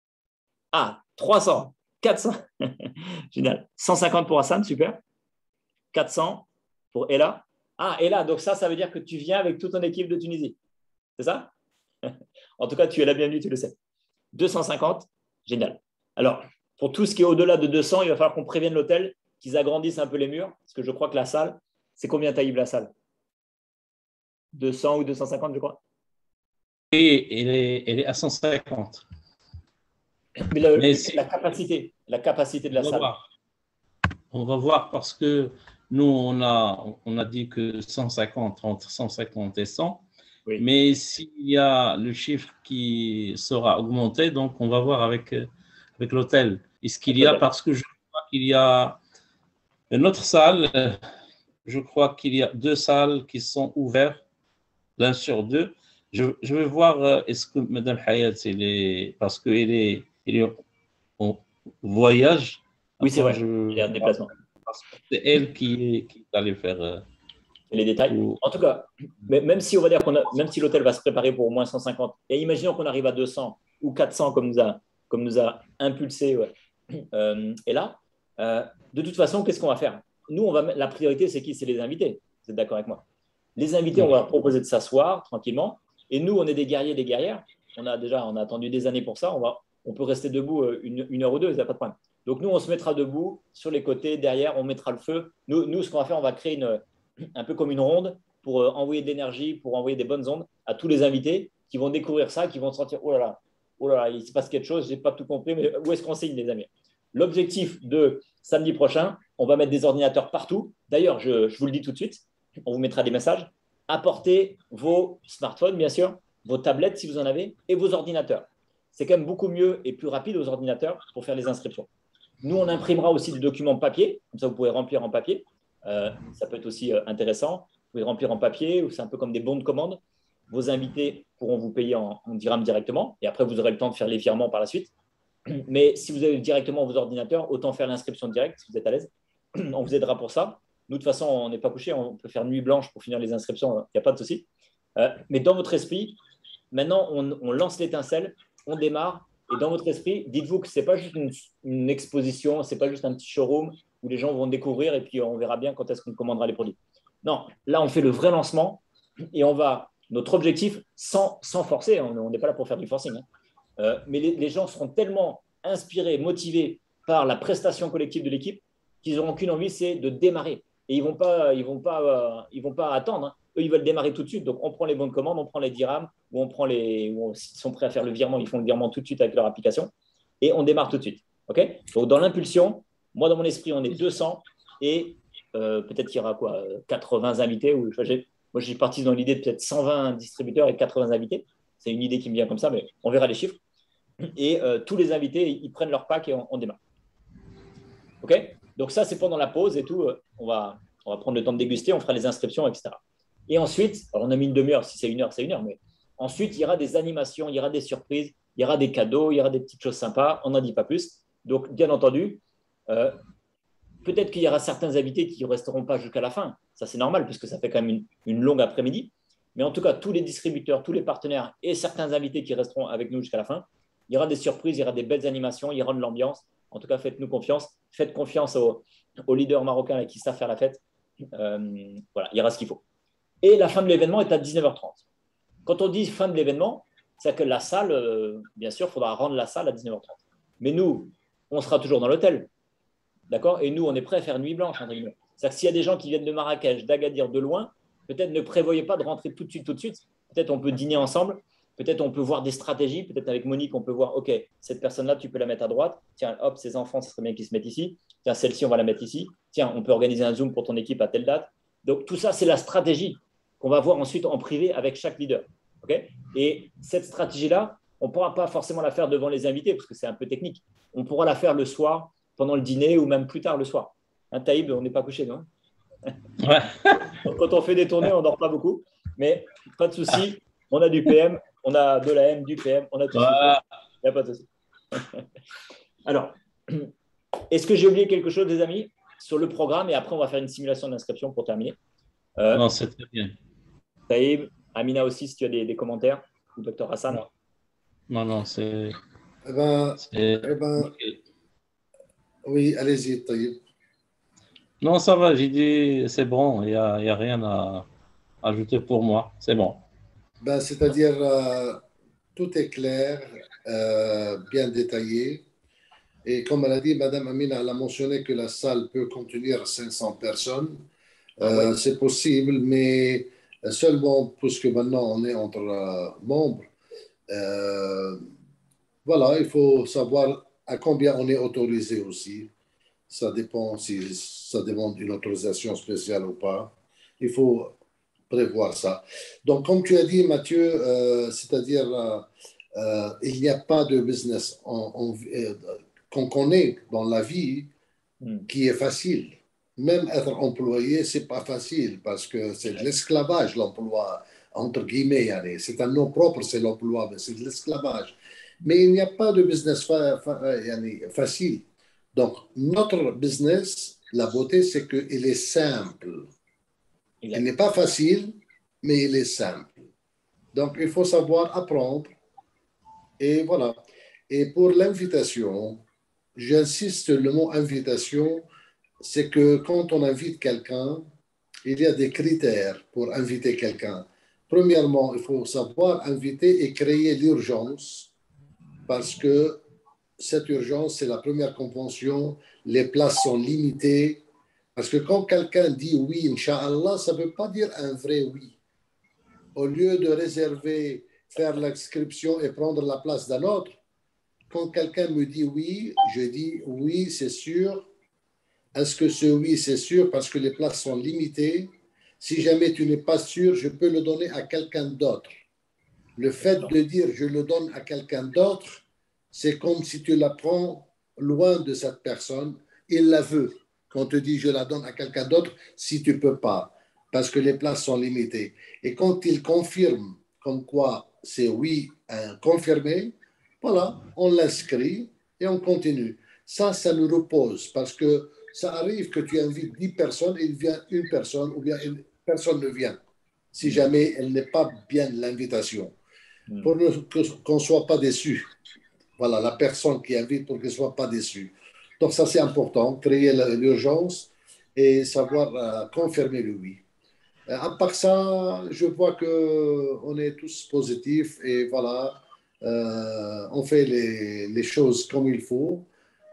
Ah, trois cents, quatre cents. Génial. cent cinquante pour Hassan, super. quatre cents pour Ella. Ah, Ella, donc ça, ça veut dire que tu viens avec toute ton équipe de Tunisie. C'est ça ? En tout cas, tu es la bienvenue, tu le sais. deux cent cinquante, génial. Alors, pour tout ce qui est au-delà de deux cents, il va falloir qu'on prévienne l'hôtel qu'ils agrandissent un peu les murs, parce que je crois que la salle, c'est combien Taïb la salle ? deux cents ou deux cent cinquante, je crois. Et elle est, elle est à cent cinquante. Mais, le, Mais la, si, capacité, la capacité de la on va salle. voir. On va voir parce que nous, on a, on a dit que cent cinquante, entre cent cinquante et cent. Oui. Mais s'il y a le chiffre qui sera augmenté, donc on va voir avec, avec l'hôtel. Est-ce qu'il y a, parce que je crois qu'il y a une autre salle, je crois qu'il y a deux salles qui sont ouvertes, l'un sur deux. Je, je vais voir, est-ce que Mme Hayat, elle est, parce qu'elle est, elle est en voyage. Oui, c'est vrai, je, il y a un déplacement. Parce que c'est elle qui, qui est allée faire… Euh, les détails. Ou... En tout cas, même si on va dire qu'on a, même si l'hôtel va se préparer pour au moins cent cinquante, et imaginons qu'on arrive à deux cents ou quatre cents comme nous a, comme nous a impulsé, ouais. euh, et là, euh, de toute façon, qu'est-ce qu'on va faire ? Nous, on va, la priorité, c'est qui ? C'est les invités. Vous êtes d'accord avec moi ? Les invités, on va leur proposer de s'asseoir tranquillement. Et nous, on est des guerriers, des guerrières. On a déjà, on a attendu des années pour ça. On va, on peut rester debout une, une heure ou deux, il n'y a pas de problème. Donc nous, on se mettra debout sur les côtés, derrière, on mettra le feu. Nous, nous ce qu'on va faire, on va créer une un peu comme une ronde pour euh, envoyer de l'énergie, pour envoyer des bonnes ondes à tous les invités qui vont découvrir ça, qui vont se sentir « Oh là là, oh là là, il se passe quelque chose, je n'ai pas tout compris, mais où est-ce qu'on signe, les amis ?» L'objectif de samedi prochain, on va mettre des ordinateurs partout. D'ailleurs, je, je vous le dis tout de suite, on vous mettra des messages. Apportez vos smartphones, bien sûr, vos tablettes si vous en avez, et vos ordinateurs. C'est quand même beaucoup mieux et plus rapide aux ordinateurs pour faire les inscriptions. Nous, on imprimera aussi des documents papier, comme ça vous pouvez remplir en papier. Euh, ça peut être aussi euh, intéressant. Vous pouvez remplir en papier, ou c'est un peu comme des bons de commande. Vos invités pourront vous payer en, en dirham directement, et après vous aurez le temps de faire les virements par la suite. Mais si vous avez directement vos ordinateurs, autant faire l'inscription directe si vous êtes à l'aise. On vous aidera pour ça. Nous, de toute façon, on n'est pas couché, on peut faire nuit blanche pour finir les inscriptions, il n'y a pas de souci. Euh, mais dans votre esprit, maintenant, on, on lance l'étincelle, on démarre, et dans votre esprit, dites-vous que ce n'est pas juste une, une exposition, ce n'est pas juste un petit showroom où les gens vont découvrir et puis on verra bien quand est-ce qu'on commandera les produits. Non, là, on fait le vrai lancement et on va, notre objectif, sans, sans forcer, on n'est pas là pour faire du forcing, hein, euh, mais les, les gens seront tellement inspirés, motivés par la prestation collective de l'équipe qu'ils n'auront qu'une envie, c'est de démarrer. Et ils ne vont pas, ils vont pas, euh, ils vont pas attendre, hein. Eux, ils veulent démarrer tout de suite. Donc, on prend les bons de commande, on prend les dirhams, ou on prend les, ou s'ils sont prêts à faire le virement, ils font le virement tout de suite avec leur application et on démarre tout de suite. Okay ? Donc, dans l'impulsion, moi, dans mon esprit, on est deux cents et euh, peut-être qu'il y aura quoi, quatre-vingts invités. Ou, moi, je suis parti dans l'idée de peut-être cent vingt distributeurs et quatre-vingts invités. C'est une idée qui me vient comme ça, mais on verra les chiffres. et euh, tous les invités, ils prennent leur pack et on, on démarre. OK? Donc ça, c'est pendant la pause et tout. On va, on va prendre le temps de déguster, on fera les inscriptions, et cetera. Et ensuite, alors on a mis une demi-heure, si c'est une heure, c'est une heure, mais ensuite, il y aura des animations, il y aura des surprises, il y aura des cadeaux, il y aura des petites choses sympas, on n'en dit pas plus. Donc, bien entendu, euh, peut-être qu'il y aura certains invités qui ne resteront pas jusqu'à la fin. Ça, c'est normal, parce que ça fait quand même une, une longue après-midi. Mais en tout cas, tous les distributeurs, tous les partenaires et certains invités qui resteront avec nous jusqu'à la fin, il y aura des surprises, il y aura des belles animations, il y aura de l'ambiance. En tout cas, faites-nous confiance. Faites confiance aux, aux leaders marocains là, qui savent faire la fête. Euh, voilà, il y aura ce qu'il faut. Et la fin de l'événement est à dix-neuf heures trente. Quand on dit fin de l'événement, c'est que la salle, euh, bien sûr, il faudra rendre la salle à dix-neuf heures trente. Mais nous, on sera toujours dans l'hôtel. D'accord? Et nous, on est prêts à faire nuit blanche. C'est-à-dire que s'il y a des gens qui viennent de Marrakech, d'Agadir, de loin, peut-être ne prévoyez pas de rentrer tout de suite, tout de suite. Peut-être on peut dîner ensemble. Peut-être on peut voir des stratégies. Peut-être avec Monique, on peut voir, OK, cette personne-là, tu peux la mettre à droite. Tiens, hop, ses enfants, ce serait bien qu'ils se mettent ici. Tiens, celle-ci, on va la mettre ici. Tiens, on peut organiser un Zoom pour ton équipe à telle date. Donc, tout ça, c'est la stratégie qu'on va voir ensuite en privé avec chaque leader. Okay? Et cette stratégie-là, on ne pourra pas forcément la faire devant les invités parce que c'est un peu technique. On pourra la faire le soir, pendant le dîner ou même plus tard le soir. Hein, Taïb, on n'est pas couché, non? Ouais. Quand on fait des tournées, on ne dort pas beaucoup. Mais pas de souci, on a du P M, on a de la M, du P M, on a tout ce qu'il faut. Il n'y a pas de souci. Alors, est-ce que j'ai oublié quelque chose, les amis, sur le programme? Et après, on va faire une simulation d'inscription pour terminer. Euh, non, c'est très bien. Taïb, Amina aussi, si tu as des, des commentaires, ou docteur Hassan. Non, non, non c'est. Eh ben, c'est... eh ben, oui, allez-y, Taïb. Non, ça va, j'ai dit, c'est bon, il n'y a, y a rien à ajouter pour moi, c'est bon. Ben, c'est-à-dire, euh, tout est clair, euh, bien détaillé. Et comme elle a dit, Madame Amina, elle a mentionné que la salle peut contenir cinq cents personnes. Euh, Ah ouais. C'est possible, mais seulement puisque maintenant on est entre euh, membres. Euh, voilà, il faut savoir à combien on est autorisé aussi. Ça dépend si ça demande une autorisation spéciale ou pas. Il faut prévoir ça. Donc, comme tu as dit, Mathieu, euh, c'est-à-dire, euh, euh, il n'y a pas de business en- en- euh, qu'on connaît dans la vie Hmm. qui est facile. Même être employé, c'est pas facile parce que c'est de l'esclavage, l'emploi, entre guillemets. allez. C'est un nom propre, c'est l'emploi, mais c'est de l'esclavage. Mais il n'y a pas de business fa- fa- allez, facile. Donc, notre business, la beauté, c'est qu'il est simple. Exact. Il n'est pas facile, mais il est simple. Donc, il faut savoir apprendre. Et voilà. Et pour l'invitation, j'insiste sur le mot invitation, c'est que quand on invite quelqu'un, il y a des critères pour inviter quelqu'un. Premièrement, il faut savoir inviter et créer l'urgence parce que cette urgence, c'est la première convention. Les places sont limitées. Parce que quand quelqu'un dit oui, Inch'Allah, ça ne veut pas dire un vrai oui. Au lieu de réserver, faire l'inscription et prendre la place d'un autre, quand quelqu'un me dit oui, je dis oui, c'est sûr. Est-ce que ce oui, c'est sûr parce que les places sont limitées? Si jamais tu n'es pas sûr, je peux le donner à quelqu'un d'autre. Le fait de dire je le donne à quelqu'un d'autre, c'est comme si tu la prends loin de cette personne. Il la veut. Quand on te dit je la donne à quelqu'un d'autre, si tu ne peux pas, parce que les places sont limitées. Et quand il confirme comme quoi c'est oui, un confirmé, voilà, on l'inscrit et on continue. Ça, ça nous repose parce que ça arrive que tu invites dix personnes et il vient une personne ou bien une personne ne vient si jamais elle n'est pas bien l'invitation. Pour ne, qu'on ne soit pas déçu. Voilà, la personne qui invite pour qu'elle ne soit pas déçue. Donc ça, c'est important, créer l'urgence et savoir euh, confirmer le oui. Euh, à part ça, je vois qu'on est tous positifs et voilà, euh, on fait les, les choses comme il faut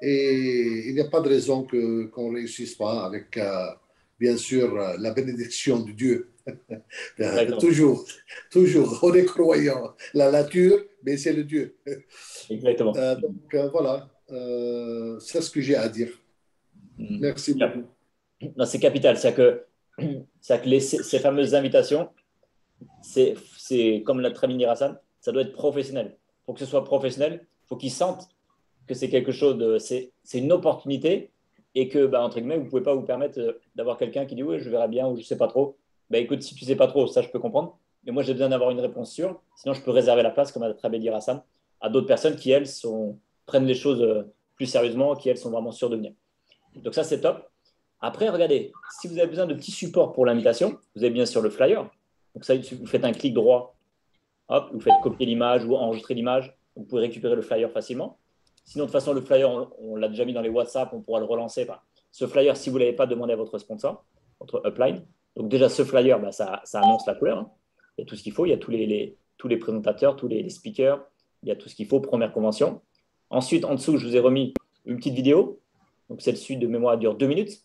et il n'y a pas de raison que, qu'on ne réussisse pas avec, euh, bien sûr, euh, la bénédiction de Dieu. toujours, toujours, on est croyant. La nature, mais c'est le Dieu. Exactement. Euh, donc euh, voilà, euh, c'est ce que j'ai à dire. Merci beaucoup. Non, c'est capital. C'est que, c'est que les, ces fameuses invitations, c'est, c'est comme l'a très bien dit Hassan, ça doit être professionnel. Pour que ce soit professionnel, faut qu'ils sentent que c'est quelque chose de, c'est, c'est une opportunité et que, bah, entre guillemets, vous ne pouvez pas vous permettre d'avoir quelqu'un qui dit oui, je verrai bien ou je ne sais pas trop. Bah, écoute, si tu ne sais pas trop, ça, je peux comprendre. Mais moi, j'ai besoin d'avoir une réponse sûre. Sinon, je peux réserver la place, comme a très bien dit Hassan, à d'autres personnes qui, elles, sont, prennent les choses plus sérieusement, qui, elles, sont vraiment sûres de venir. Donc ça, c'est top. Après, regardez, si vous avez besoin de petits supports pour l'invitation, vous avez bien sûr le flyer. Donc ça, vous faites un clic droit, hop, vous faites copier l'image ou enregistrer l'image. Vous pouvez récupérer le flyer facilement. Sinon, de toute façon, le flyer, on, on l'a déjà mis dans les WhatsApp, on pourra le relancer. Enfin, ce flyer, si vous ne l'avez pas, demandé à votre sponsor, votre upline. Donc déjà, ce flyer, bah, ça, ça annonce la couleur. Hein. Il y a tout ce qu'il faut. Il y a tous les, les, tous les présentateurs, tous les, les speakers. Il y a tout ce qu'il faut, première convention. Ensuite, en dessous, je vous ai remis une petite vidéo. Donc celle-ci, de mémoire, dure deux minutes.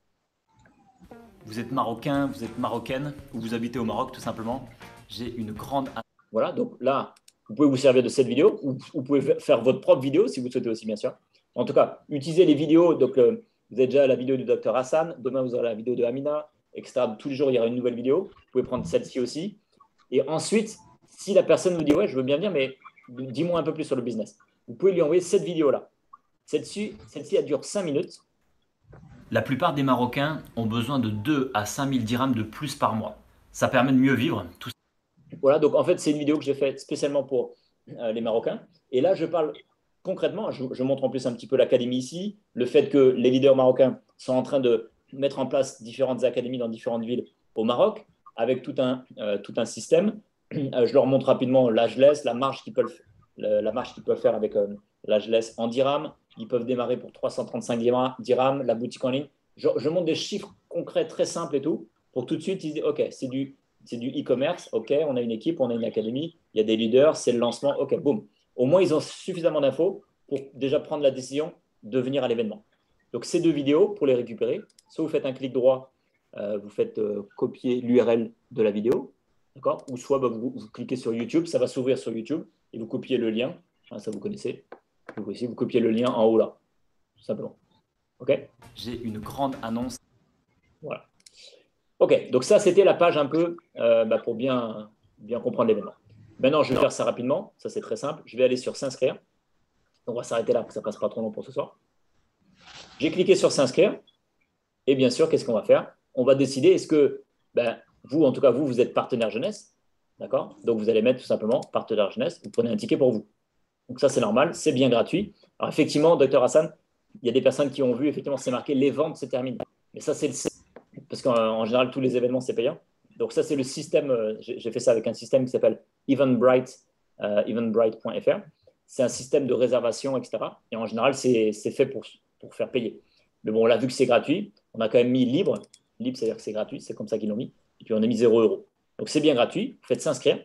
Vous êtes marocain, vous êtes marocaine, ou vous habitez au Maroc, tout simplement. J'ai une grande... Voilà, donc là, vous pouvez vous servir de cette vidéo, ou vous pouvez faire votre propre vidéo, si vous souhaitez aussi, bien sûr. En tout cas, utilisez les vidéos. Donc, euh, vous avez déjà la vidéo du docteur Hassan. Demain, vous aurez la vidéo de Amina, et cetera. Tous les jours, il y aura une nouvelle vidéo. Vous pouvez prendre celle-ci aussi. Et ensuite, si la personne vous dit « Ouais, je veux bien venir, mais dis-moi un peu plus sur le business », vous pouvez lui envoyer cette vidéo-là. Celle-ci, celle-ci, elle dure cinq minutes. La plupart des Marocains ont besoin de deux à cinq mille dirhams de plus par mois. Ça permet de mieux vivre. Tout... Voilà, donc en fait, c'est une vidéo que j'ai faite spécialement pour euh, les Marocains. Et là, je parle concrètement, je, je montre en plus un petit peu l'académie ici, le fait que les leaders marocains sont en train de mettre en place différentes académies dans différentes villes au Maroc, avec tout un, euh, tout un système. Euh, je leur montre rapidement l'Ageless, la marge qu'ils peuvent, la marge qu'ils peuvent faire avec euh, l'Ageless en dirhams. Ils peuvent démarrer pour trois cent trente-cinq dirhams, la boutique en ligne. Je, je montre des chiffres concrets très simples et tout, pour tout de suite, ils disent, OK, c'est du, c'est du e-commerce, OK, on a une équipe, on a une académie, il y a des leaders, c'est le lancement, OK, boum. Au moins, ils ont suffisamment d'infos pour déjà prendre la décision de venir à l'événement. Donc, ces deux vidéos, pour les récupérer, soit vous faites un clic droit, euh, vous faites euh, copier l'U R L de la vidéo, d'accord, ou soit bah, vous, vous cliquez sur YouTube, ça va s'ouvrir sur YouTube, et vous copiez le lien, hein, ça vous connaissez. Donc ici, vous copiez le lien en haut là, tout simplement. OK ? J'ai une grande annonce. Voilà. OK, donc ça, c'était la page un peu euh, bah, pour bien, bien comprendre l'événement. Maintenant, je vais faire ça rapidement. Ça, c'est très simple. Je vais aller sur s'inscrire. On va s'arrêter là, parce que ça ne passe pas trop long pour ce soir. J'ai cliqué sur s'inscrire. Et bien sûr, qu'est-ce qu'on va faire ? On va décider, est-ce que ben, vous, en tout cas, vous, vous êtes partenaire jeunesse. D'accord ? Donc, vous allez mettre tout simplement partenaire jeunesse. Vous prenez un ticket pour vous. Donc ça, c'est normal, c'est bien gratuit. Alors effectivement, docteur Hassan, il y a des personnes qui ont vu, effectivement, c'est marqué « les ventes se terminent ». Mais ça, c'est le... Parce qu'en général, tous les événements, c'est payant. Donc ça, c'est le système, j'ai fait ça avec un système qui s'appelle Eventbrite, euh, eventbrite point F R. C'est un système de réservation, et cetera. Et en général, c'est fait pour, pour faire payer. Mais bon, là, vu que c'est gratuit, on a quand même mis libre. Libre, c'est-à-dire que c'est gratuit, c'est comme ça qu'ils l'ont mis. Et puis, on a mis zéro euro. Donc, c'est bien gratuit. Faites s'inscrire.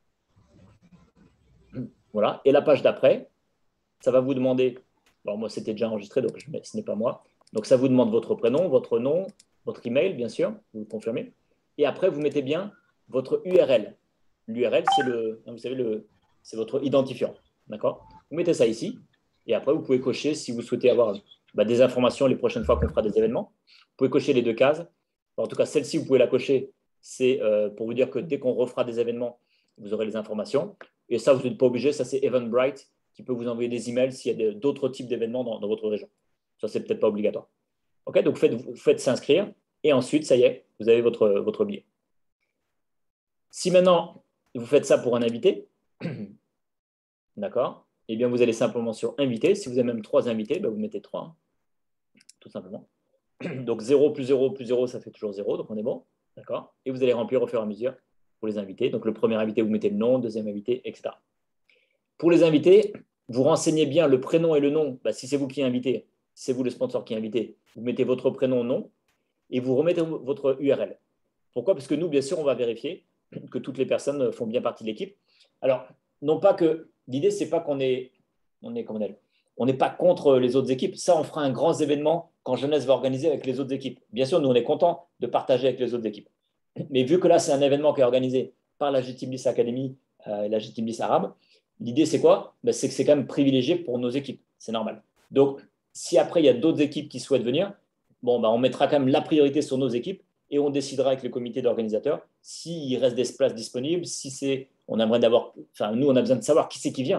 Voilà. Et la page d'après, ça va vous demander, alors moi c'était déjà enregistré, donc je, ce n'est pas moi, donc ça vous demande votre prénom, votre nom, votre email, bien sûr, vous le confirmez, et après vous mettez bien votre U R L. L'U R L, c'est le, vous savez, le, c'est votre identifiant, d'accord ? Vous mettez ça ici, et après vous pouvez cocher si vous souhaitez avoir bah, des informations les prochaines fois qu'on fera des événements. Vous pouvez cocher les deux cases. En tout cas, celle-ci, vous pouvez la cocher, c'est euh, pour vous dire que dès qu'on refera des événements, vous aurez les informations. Et ça, vous n'êtes pas obligé. Ça, c'est Eventbrite qui peut vous envoyer des emails s'il y a d'autres types d'événements dans, dans votre région. Ça, c'est peut-être pas obligatoire. OK, donc faites, faites s'inscrire et ensuite, ça y est, vous avez votre, votre billet. Si maintenant, vous faites ça pour un invité, d'accord, eh bien, vous allez simplement sur invité. Si vous avez même trois invités, ben, vous mettez trois, hein, tout simplement. Donc, zéro plus zéro plus zéro, ça fait toujours zéro, donc on est bon. D'accord. Et vous allez remplir au fur et à mesure pour les invités. Donc, le premier invité, vous mettez le nom, deuxième invité, et cetera. Pour les invités, vous renseignez bien le prénom et le nom. Bah, si c'est vous qui invitez, si c'est vous le sponsor qui invitez, vous mettez votre prénom, nom, et vous remettez votre U R L. Pourquoi ? Parce que nous, bien sûr, on va vérifier que toutes les personnes font bien partie de l'équipe. Alors, non pas que l'idée, c'est pas qu'on est, on est, comment on est, on n'est pas contre les autres équipes. Ça, on fera un grand événement quand Jeunesse va organiser avec les autres équipes. Bien sûr, nous, on est content de partager avec les autres équipes. Mais vu que là, c'est un événement qui est organisé par la G T M Bliss Academy euh, et la G T M Bliss Arabe, l'idée, c'est quoi ? Ben, c'est que c'est quand même privilégié pour nos équipes. C'est normal. Donc, si après, il y a d'autres équipes qui souhaitent venir, bon, ben, on mettra quand même la priorité sur nos équipes et on décidera avec le comité d'organisateurs s'il reste des places disponibles, si c'est, on aimerait d'avoir, enfin, nous, on a besoin de savoir qui c'est qui vient.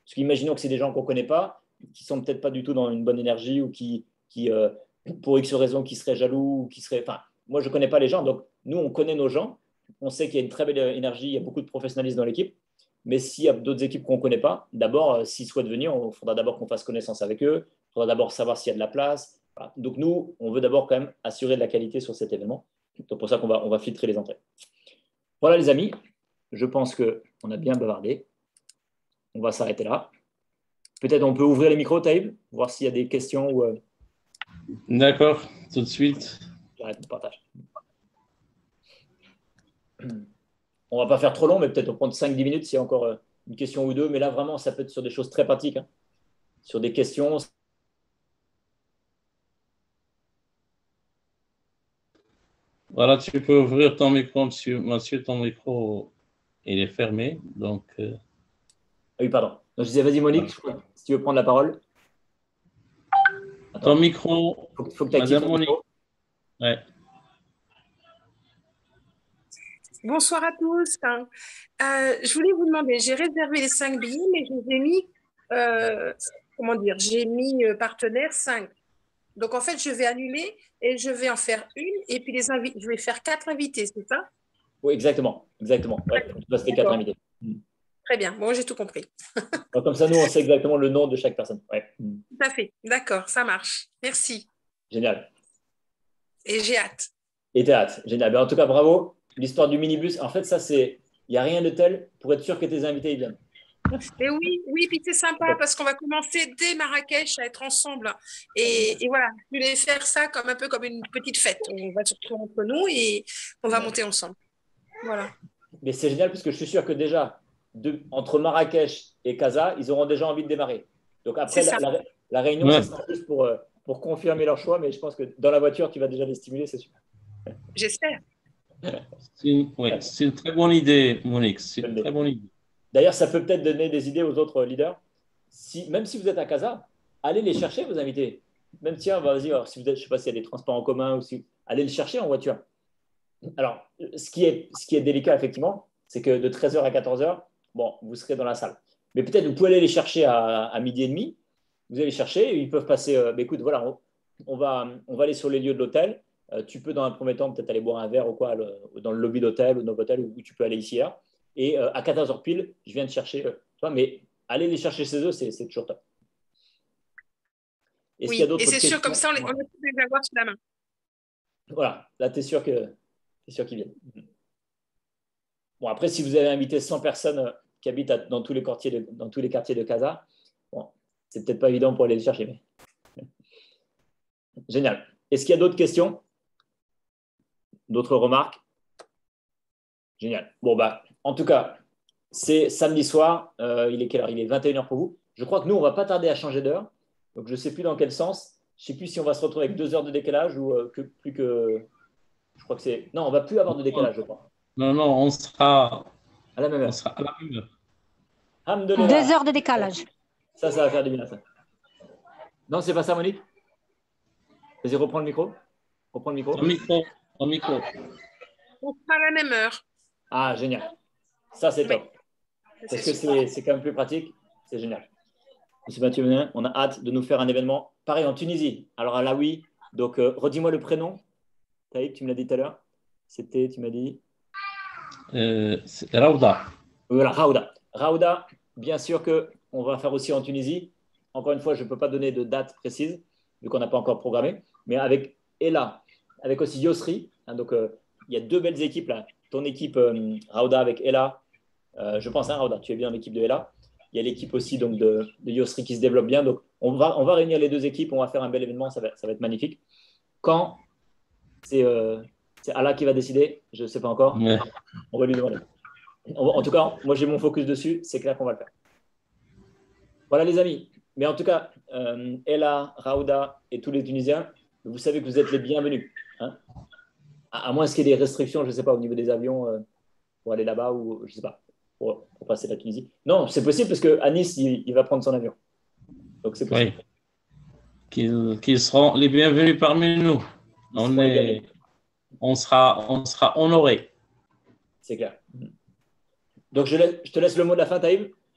Parce qu'imaginons que c'est des gens qu'on ne connaît pas, qui ne sont peut-être pas du tout dans une bonne énergie ou qui, qui euh, pour X raison, qui seraient jaloux ou qui seraient… Enfin, moi, je ne connais pas les gens. Donc, nous, on connaît nos gens. On sait qu'il y a une très belle énergie, il y a beaucoup de professionnalisme dans l'équipe. Mais s'il y a d'autres équipes qu'on ne connaît pas, d'abord, euh, s'ils souhaitent venir, il faudra d'abord qu'on fasse connaissance avec eux. Il faudra d'abord savoir s'il y a de la place. Voilà. Donc, nous, on veut d'abord quand même assurer de la qualité sur cet événement. C'est pour ça qu'on va, on va filtrer les entrées. Voilà, les amis. Je pense qu'on a bien bavardé. On va s'arrêter là. Peut-être on peut ouvrir les micros, Taïb, voir s'il y a des questions. Ou, euh... D'accord, tout de suite. J'arrête mon partage. On ne va pas faire trop long, mais peut-être on prendre cinq dix minutes s'il y a encore euh, une question ou deux. Mais là, vraiment, ça peut être sur des choses très pratiques, hein. Sur des questions. Voilà, tu peux ouvrir ton micro, monsieur. Monsieur, ton micro, il est fermé. Donc, euh... ah oui, pardon. Donc, je disais, vas-y, Monique, voilà. Si tu veux prendre la parole. Attends. Ton micro, faut, faut que tu actives Madame ton Monique. micro. Ouais. Bonsoir à tous. Euh, je voulais vous demander, j'ai réservé les cinq billets, mais je les ai mis, euh, comment dire, j'ai mis euh, partenaire cinq. Donc, en fait, je vais annuler et je vais en faire une et puis les invités, je vais faire quatre invités, c'est ça? Oui, exactement. Exactement. Ouais, tu passes les quatre invités. Très bien. Bon, j'ai tout compris. Donc, comme ça, nous, on sait exactement le nom de chaque personne. Ouais. Tout à fait. D'accord, ça marche. Merci. Génial. Et j'ai hâte. Et t'as hâte. Génial. Ben, en tout cas, bravo. L'histoire du minibus, en fait, ça, c'est… Il n'y a rien de tel pour être sûr que tes invités ils viennent. Et oui, oui, puis c'est sympa parce qu'on va commencer dès Marrakech à être ensemble. Et, et voilà, je voulais faire ça comme un peu comme une petite fête. On va se retrouver entre nous et on va monter ensemble. Voilà. Mais c'est génial parce que je suis sûr que déjà, de, entre Marrakech et Casa, ils auront déjà envie de démarrer. Donc après, la, la, la réunion, ouais. Ça sera plus pour, pour confirmer leur choix. Mais je pense que dans la voiture, tu vas déjà les stimuler, c'est super. J'espère. C'est une, ouais, c'est une très bonne idée, Monique. C'est une très bonne idée. D'ailleurs, ça peut peut-être donner des idées aux autres leaders. Si, même si vous êtes à Casa, allez les chercher, vos invités. Même tiens, vas-y, alors, si vous êtes, je ne sais pas s'il y a des transports en commun ou si, allez le chercher en voiture. Alors, ce qui est, ce qui est délicat, effectivement, c'est que de treize heures à quatorze heures, bon, vous serez dans la salle. Mais peut-être vous pouvez aller les chercher à, à midi et demi. Vous allez les chercher, et ils peuvent passer. Euh, bah, écoute, voilà, on, on, va, on va aller sur les lieux de l'hôtel. Euh, tu peux, dans un premier temps, peut-être aller boire un verre ou quoi, le, dans le lobby d'hôtel ou Novotel, où tu peux aller ici et là. Et euh, à quatorze heures pile, je viens de chercher. Euh, toi, mais aller les chercher chez eux, c'est, c'est toujours top. Est-ce oui, qu'il y a d'autres et c'est questions? Sûr, comme ça, on, les, on peut les avoir sous la main. Voilà, là, tu es sûr que, t'es sûr qu'ils viennent. Bon, après, si vous avez invité cent personnes qui habitent à, dans, tous les quartiers de, dans tous les quartiers de Casa, bon, c'est peut-être pas évident pour aller les chercher. Mais... Génial. Est-ce qu'il y a d'autres questions? D'autres remarques? Génial. Bon, bah, en tout cas, c'est samedi soir. Euh, il est quelle heure? Il est vingt et une heures pour vous. Je crois que nous, on ne va pas tarder à changer d'heure. Donc, je ne sais plus dans quel sens. Je ne sais plus si on va se retrouver avec deux heures de décalage ou euh, que, plus que… Je crois que c'est… Non, on ne va plus avoir de décalage, je crois. Non, non, on sera à la même heure. On sera à la même heure. Hamdulillah. Deux heures de décalage. Ça, ça va faire du bien, ça. Non, c'est pas ça, Monique? Vas-y, reprends le micro. Reprends le micro. Ton micro. Ton micro. On sera à la même heure. Ah, génial. Ça, c'est top. Oui. Parce que c'est, c'est quand même plus pratique. C'est génial. Monsieur Mathieu Menin, on a hâte de nous faire un événement pareil en Tunisie. Alors, à Laoui, donc, euh, redis-moi le prénom. Taïb, tu me l'as dit tout à l'heure. C'était, tu m'as dit euh, c'est Raouda. Voilà, Raouda. Raouda, bien sûr qu'on va faire aussi en Tunisie. Encore une fois, je ne peux pas donner de date précise, vu qu'on n'a pas encore programmé. Mais avec Ella, avec aussi Yosri. Hein, donc, euh, il y a deux belles équipes là. Ton équipe, euh, Raouda avec Ella. Euh, je pense, hein, Raouda, tu es bien dans l'équipe de Ella. Il y a l'équipe aussi donc, de, de Yosri qui se développe bien. Donc, on va, on va réunir les deux équipes. On va faire un bel événement. Ça va, ça va être magnifique. Quand c'est, euh, c'est Allah qui va décider, je ne sais pas encore. Ouais. On va lui demander. En tout cas, moi, j'ai mon focus dessus. C'est clair qu'on va le faire. Voilà, les amis. Mais en tout cas, euh, Ella, Raouda et tous les Tunisiens, vous savez que vous êtes les bienvenus. Hein, à, à moins qu'il y ait des restrictions, je ne sais pas, au niveau des avions euh, pour aller là-bas ou je ne sais pas, pour, pour passer la Tunisie. Non, c'est possible parce qu'à Nice, il, il va prendre son avion. Donc, c'est possible. Oui. Qu'ils, qu'ils seront les bienvenus parmi nous. On, est, on, sera, on sera honorés. C'est clair. Donc, je, laisse, je te laisse le mot de la fin, Taïb.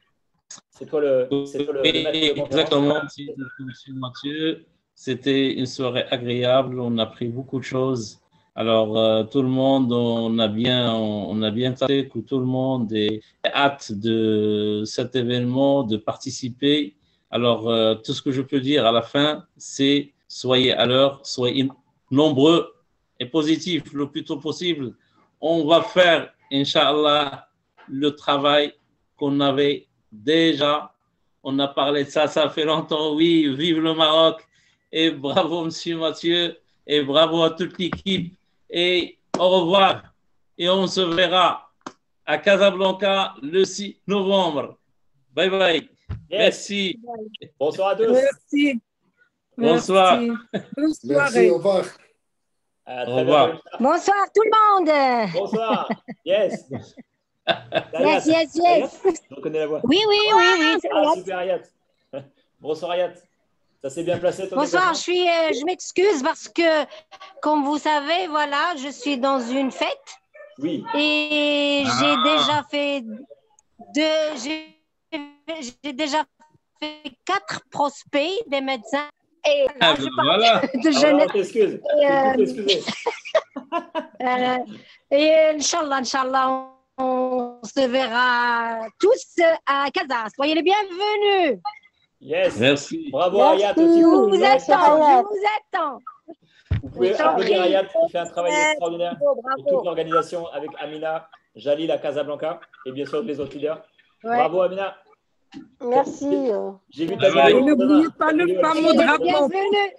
C'est toi le, c'est toi le, Oui, le maître de conférence. exactement, merci, monsieur Mathieu. C'était une soirée agréable, on a appris beaucoup de choses. Alors, euh, tout le monde, on a bien, on a bien tapé que tout le monde ait hâte de cet événement, de participer. Alors, euh, tout ce que je peux dire à la fin, c'est soyez à l'heure, soyez nombreux et positifs le plus tôt possible. On va faire, Inch'Allah, le travail qu'on avait déjà. On a parlé de ça, ça fait longtemps. Oui, vive le Maroc. Et bravo, monsieur Mathieu. Et bravo à toute l'équipe. Et au revoir. Et on se verra à Casablanca le six novembre. Bye bye. Yes. Merci. Bonsoir à tous. Merci. Bonsoir. Merci. Bonne Merci, soirée. au revoir. À très Au revoir. bientôt. Bonsoir tout le monde. Bonsoir. Yes. Yes, yes, yes. Je reconnais la voix. Oui, oui, oui, oui. c'est Ah, Ayat. super, Ayat. Bonsoir, Ayat. Ça s'est bien placé, ton Bonsoir, je, déplacement suis, euh, je m'excuse parce que, comme vous savez, voilà, je suis dans une fête Oui. et j'ai Ah. déjà fait deux, j'ai j'ai déjà fait quatre prospects des médecins et là, Ah, je ben parle voilà. de Ah, voilà, jeunesse. on t'excuse. Et, euh, Écoute, excusez. Euh, et Inch'Allah, Inch'Allah, on, on se verra tous à Casa. Soyez les bienvenus. Yes. Merci. Bravo, Merci. Ayat aussi. Je pour vous le direct. attends, je vous attends. Vous pouvez Je t'en applaudir prie. Ayat qui fait un travail extraordinaire. Bravo, Et toute bravo. l'organisation avec Amina, Jalil à Casablanca et bien sûr les autres leaders. Ouais. Bravo, Amina. Merci. J'ai vu ta Bye bye. vidéo. N'oubliez pas Ta le vidéo, elle est fameux super. drapeau. Bienvenue.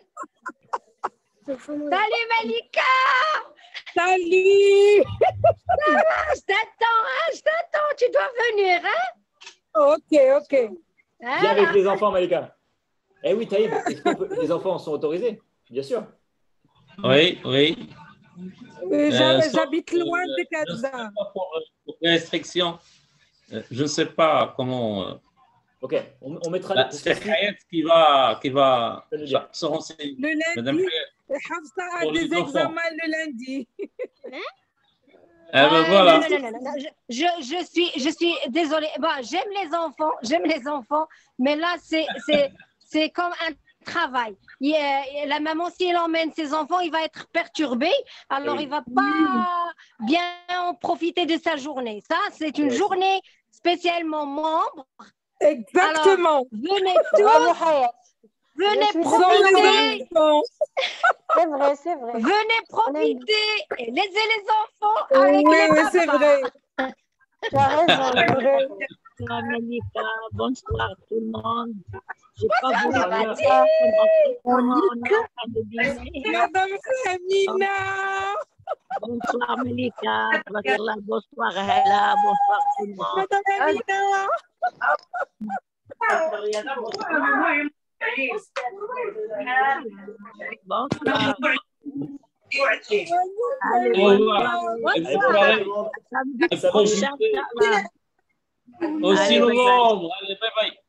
Salut Malika. Salut. Ah, je t'attends, hein, je t'attends. Tu dois venir, hein? Ok, ok. Hein? Viens avec les enfants, Malika. Eh oui, Taïb, est-ce qu'on peut- les enfants sont autorisés? Bien sûr. Oui, oui. Euh, j'hab- Euh, sauf J'habite que, loin de Je ne sais Casa. pas pour, pour les restrictions. Euh, Je ne sais pas comment. euh, Ok, on, on mettra Bah, les. c'est Hayat qui va, qui va Je vais le dire. se renseigner. Le Madame lundi, Hayat. Hafsa a Pour les des enfants. examens le lundi. Ah ben Euh, voilà. non, non, non, non, non, Je, je, je suis, je suis désolée. Bon, j'aime les enfants, j'aime les enfants, mais là, c'est, c'est, c'est comme un travail. Il, euh, la maman, si elle emmène ses enfants, il va être perturbé, alors Oui. il va pas bien en profiter de sa journée. Ça, c'est une Oui. journée spécialement membre. Exactement. Venez Bravo, tous, Hayat. venez Je suis Sans profiter, les enfants. C'est vrai, c'est vrai. venez profiter et laissez les enfants avec Oui, les oui, c'est papas. vrai. Tu as raison, c'est vrai. Bonsoir Malika, bonsoir tout le monde. J'ai pas Bonsoir, voulu Ramati. on est en train de dîner. Madame Samina. Bonsoir Malika, Tabarakallah, bonsoir Hala, bonsoir tout le monde. Madame Amina. Bonsoir. Au revoir. Allez, Bonne bonsoir soirée. tout le monde. Samedi Samedi. prochain, Inch'Allah. Au six Allez, bye bye. novembre. Allez, bye bye.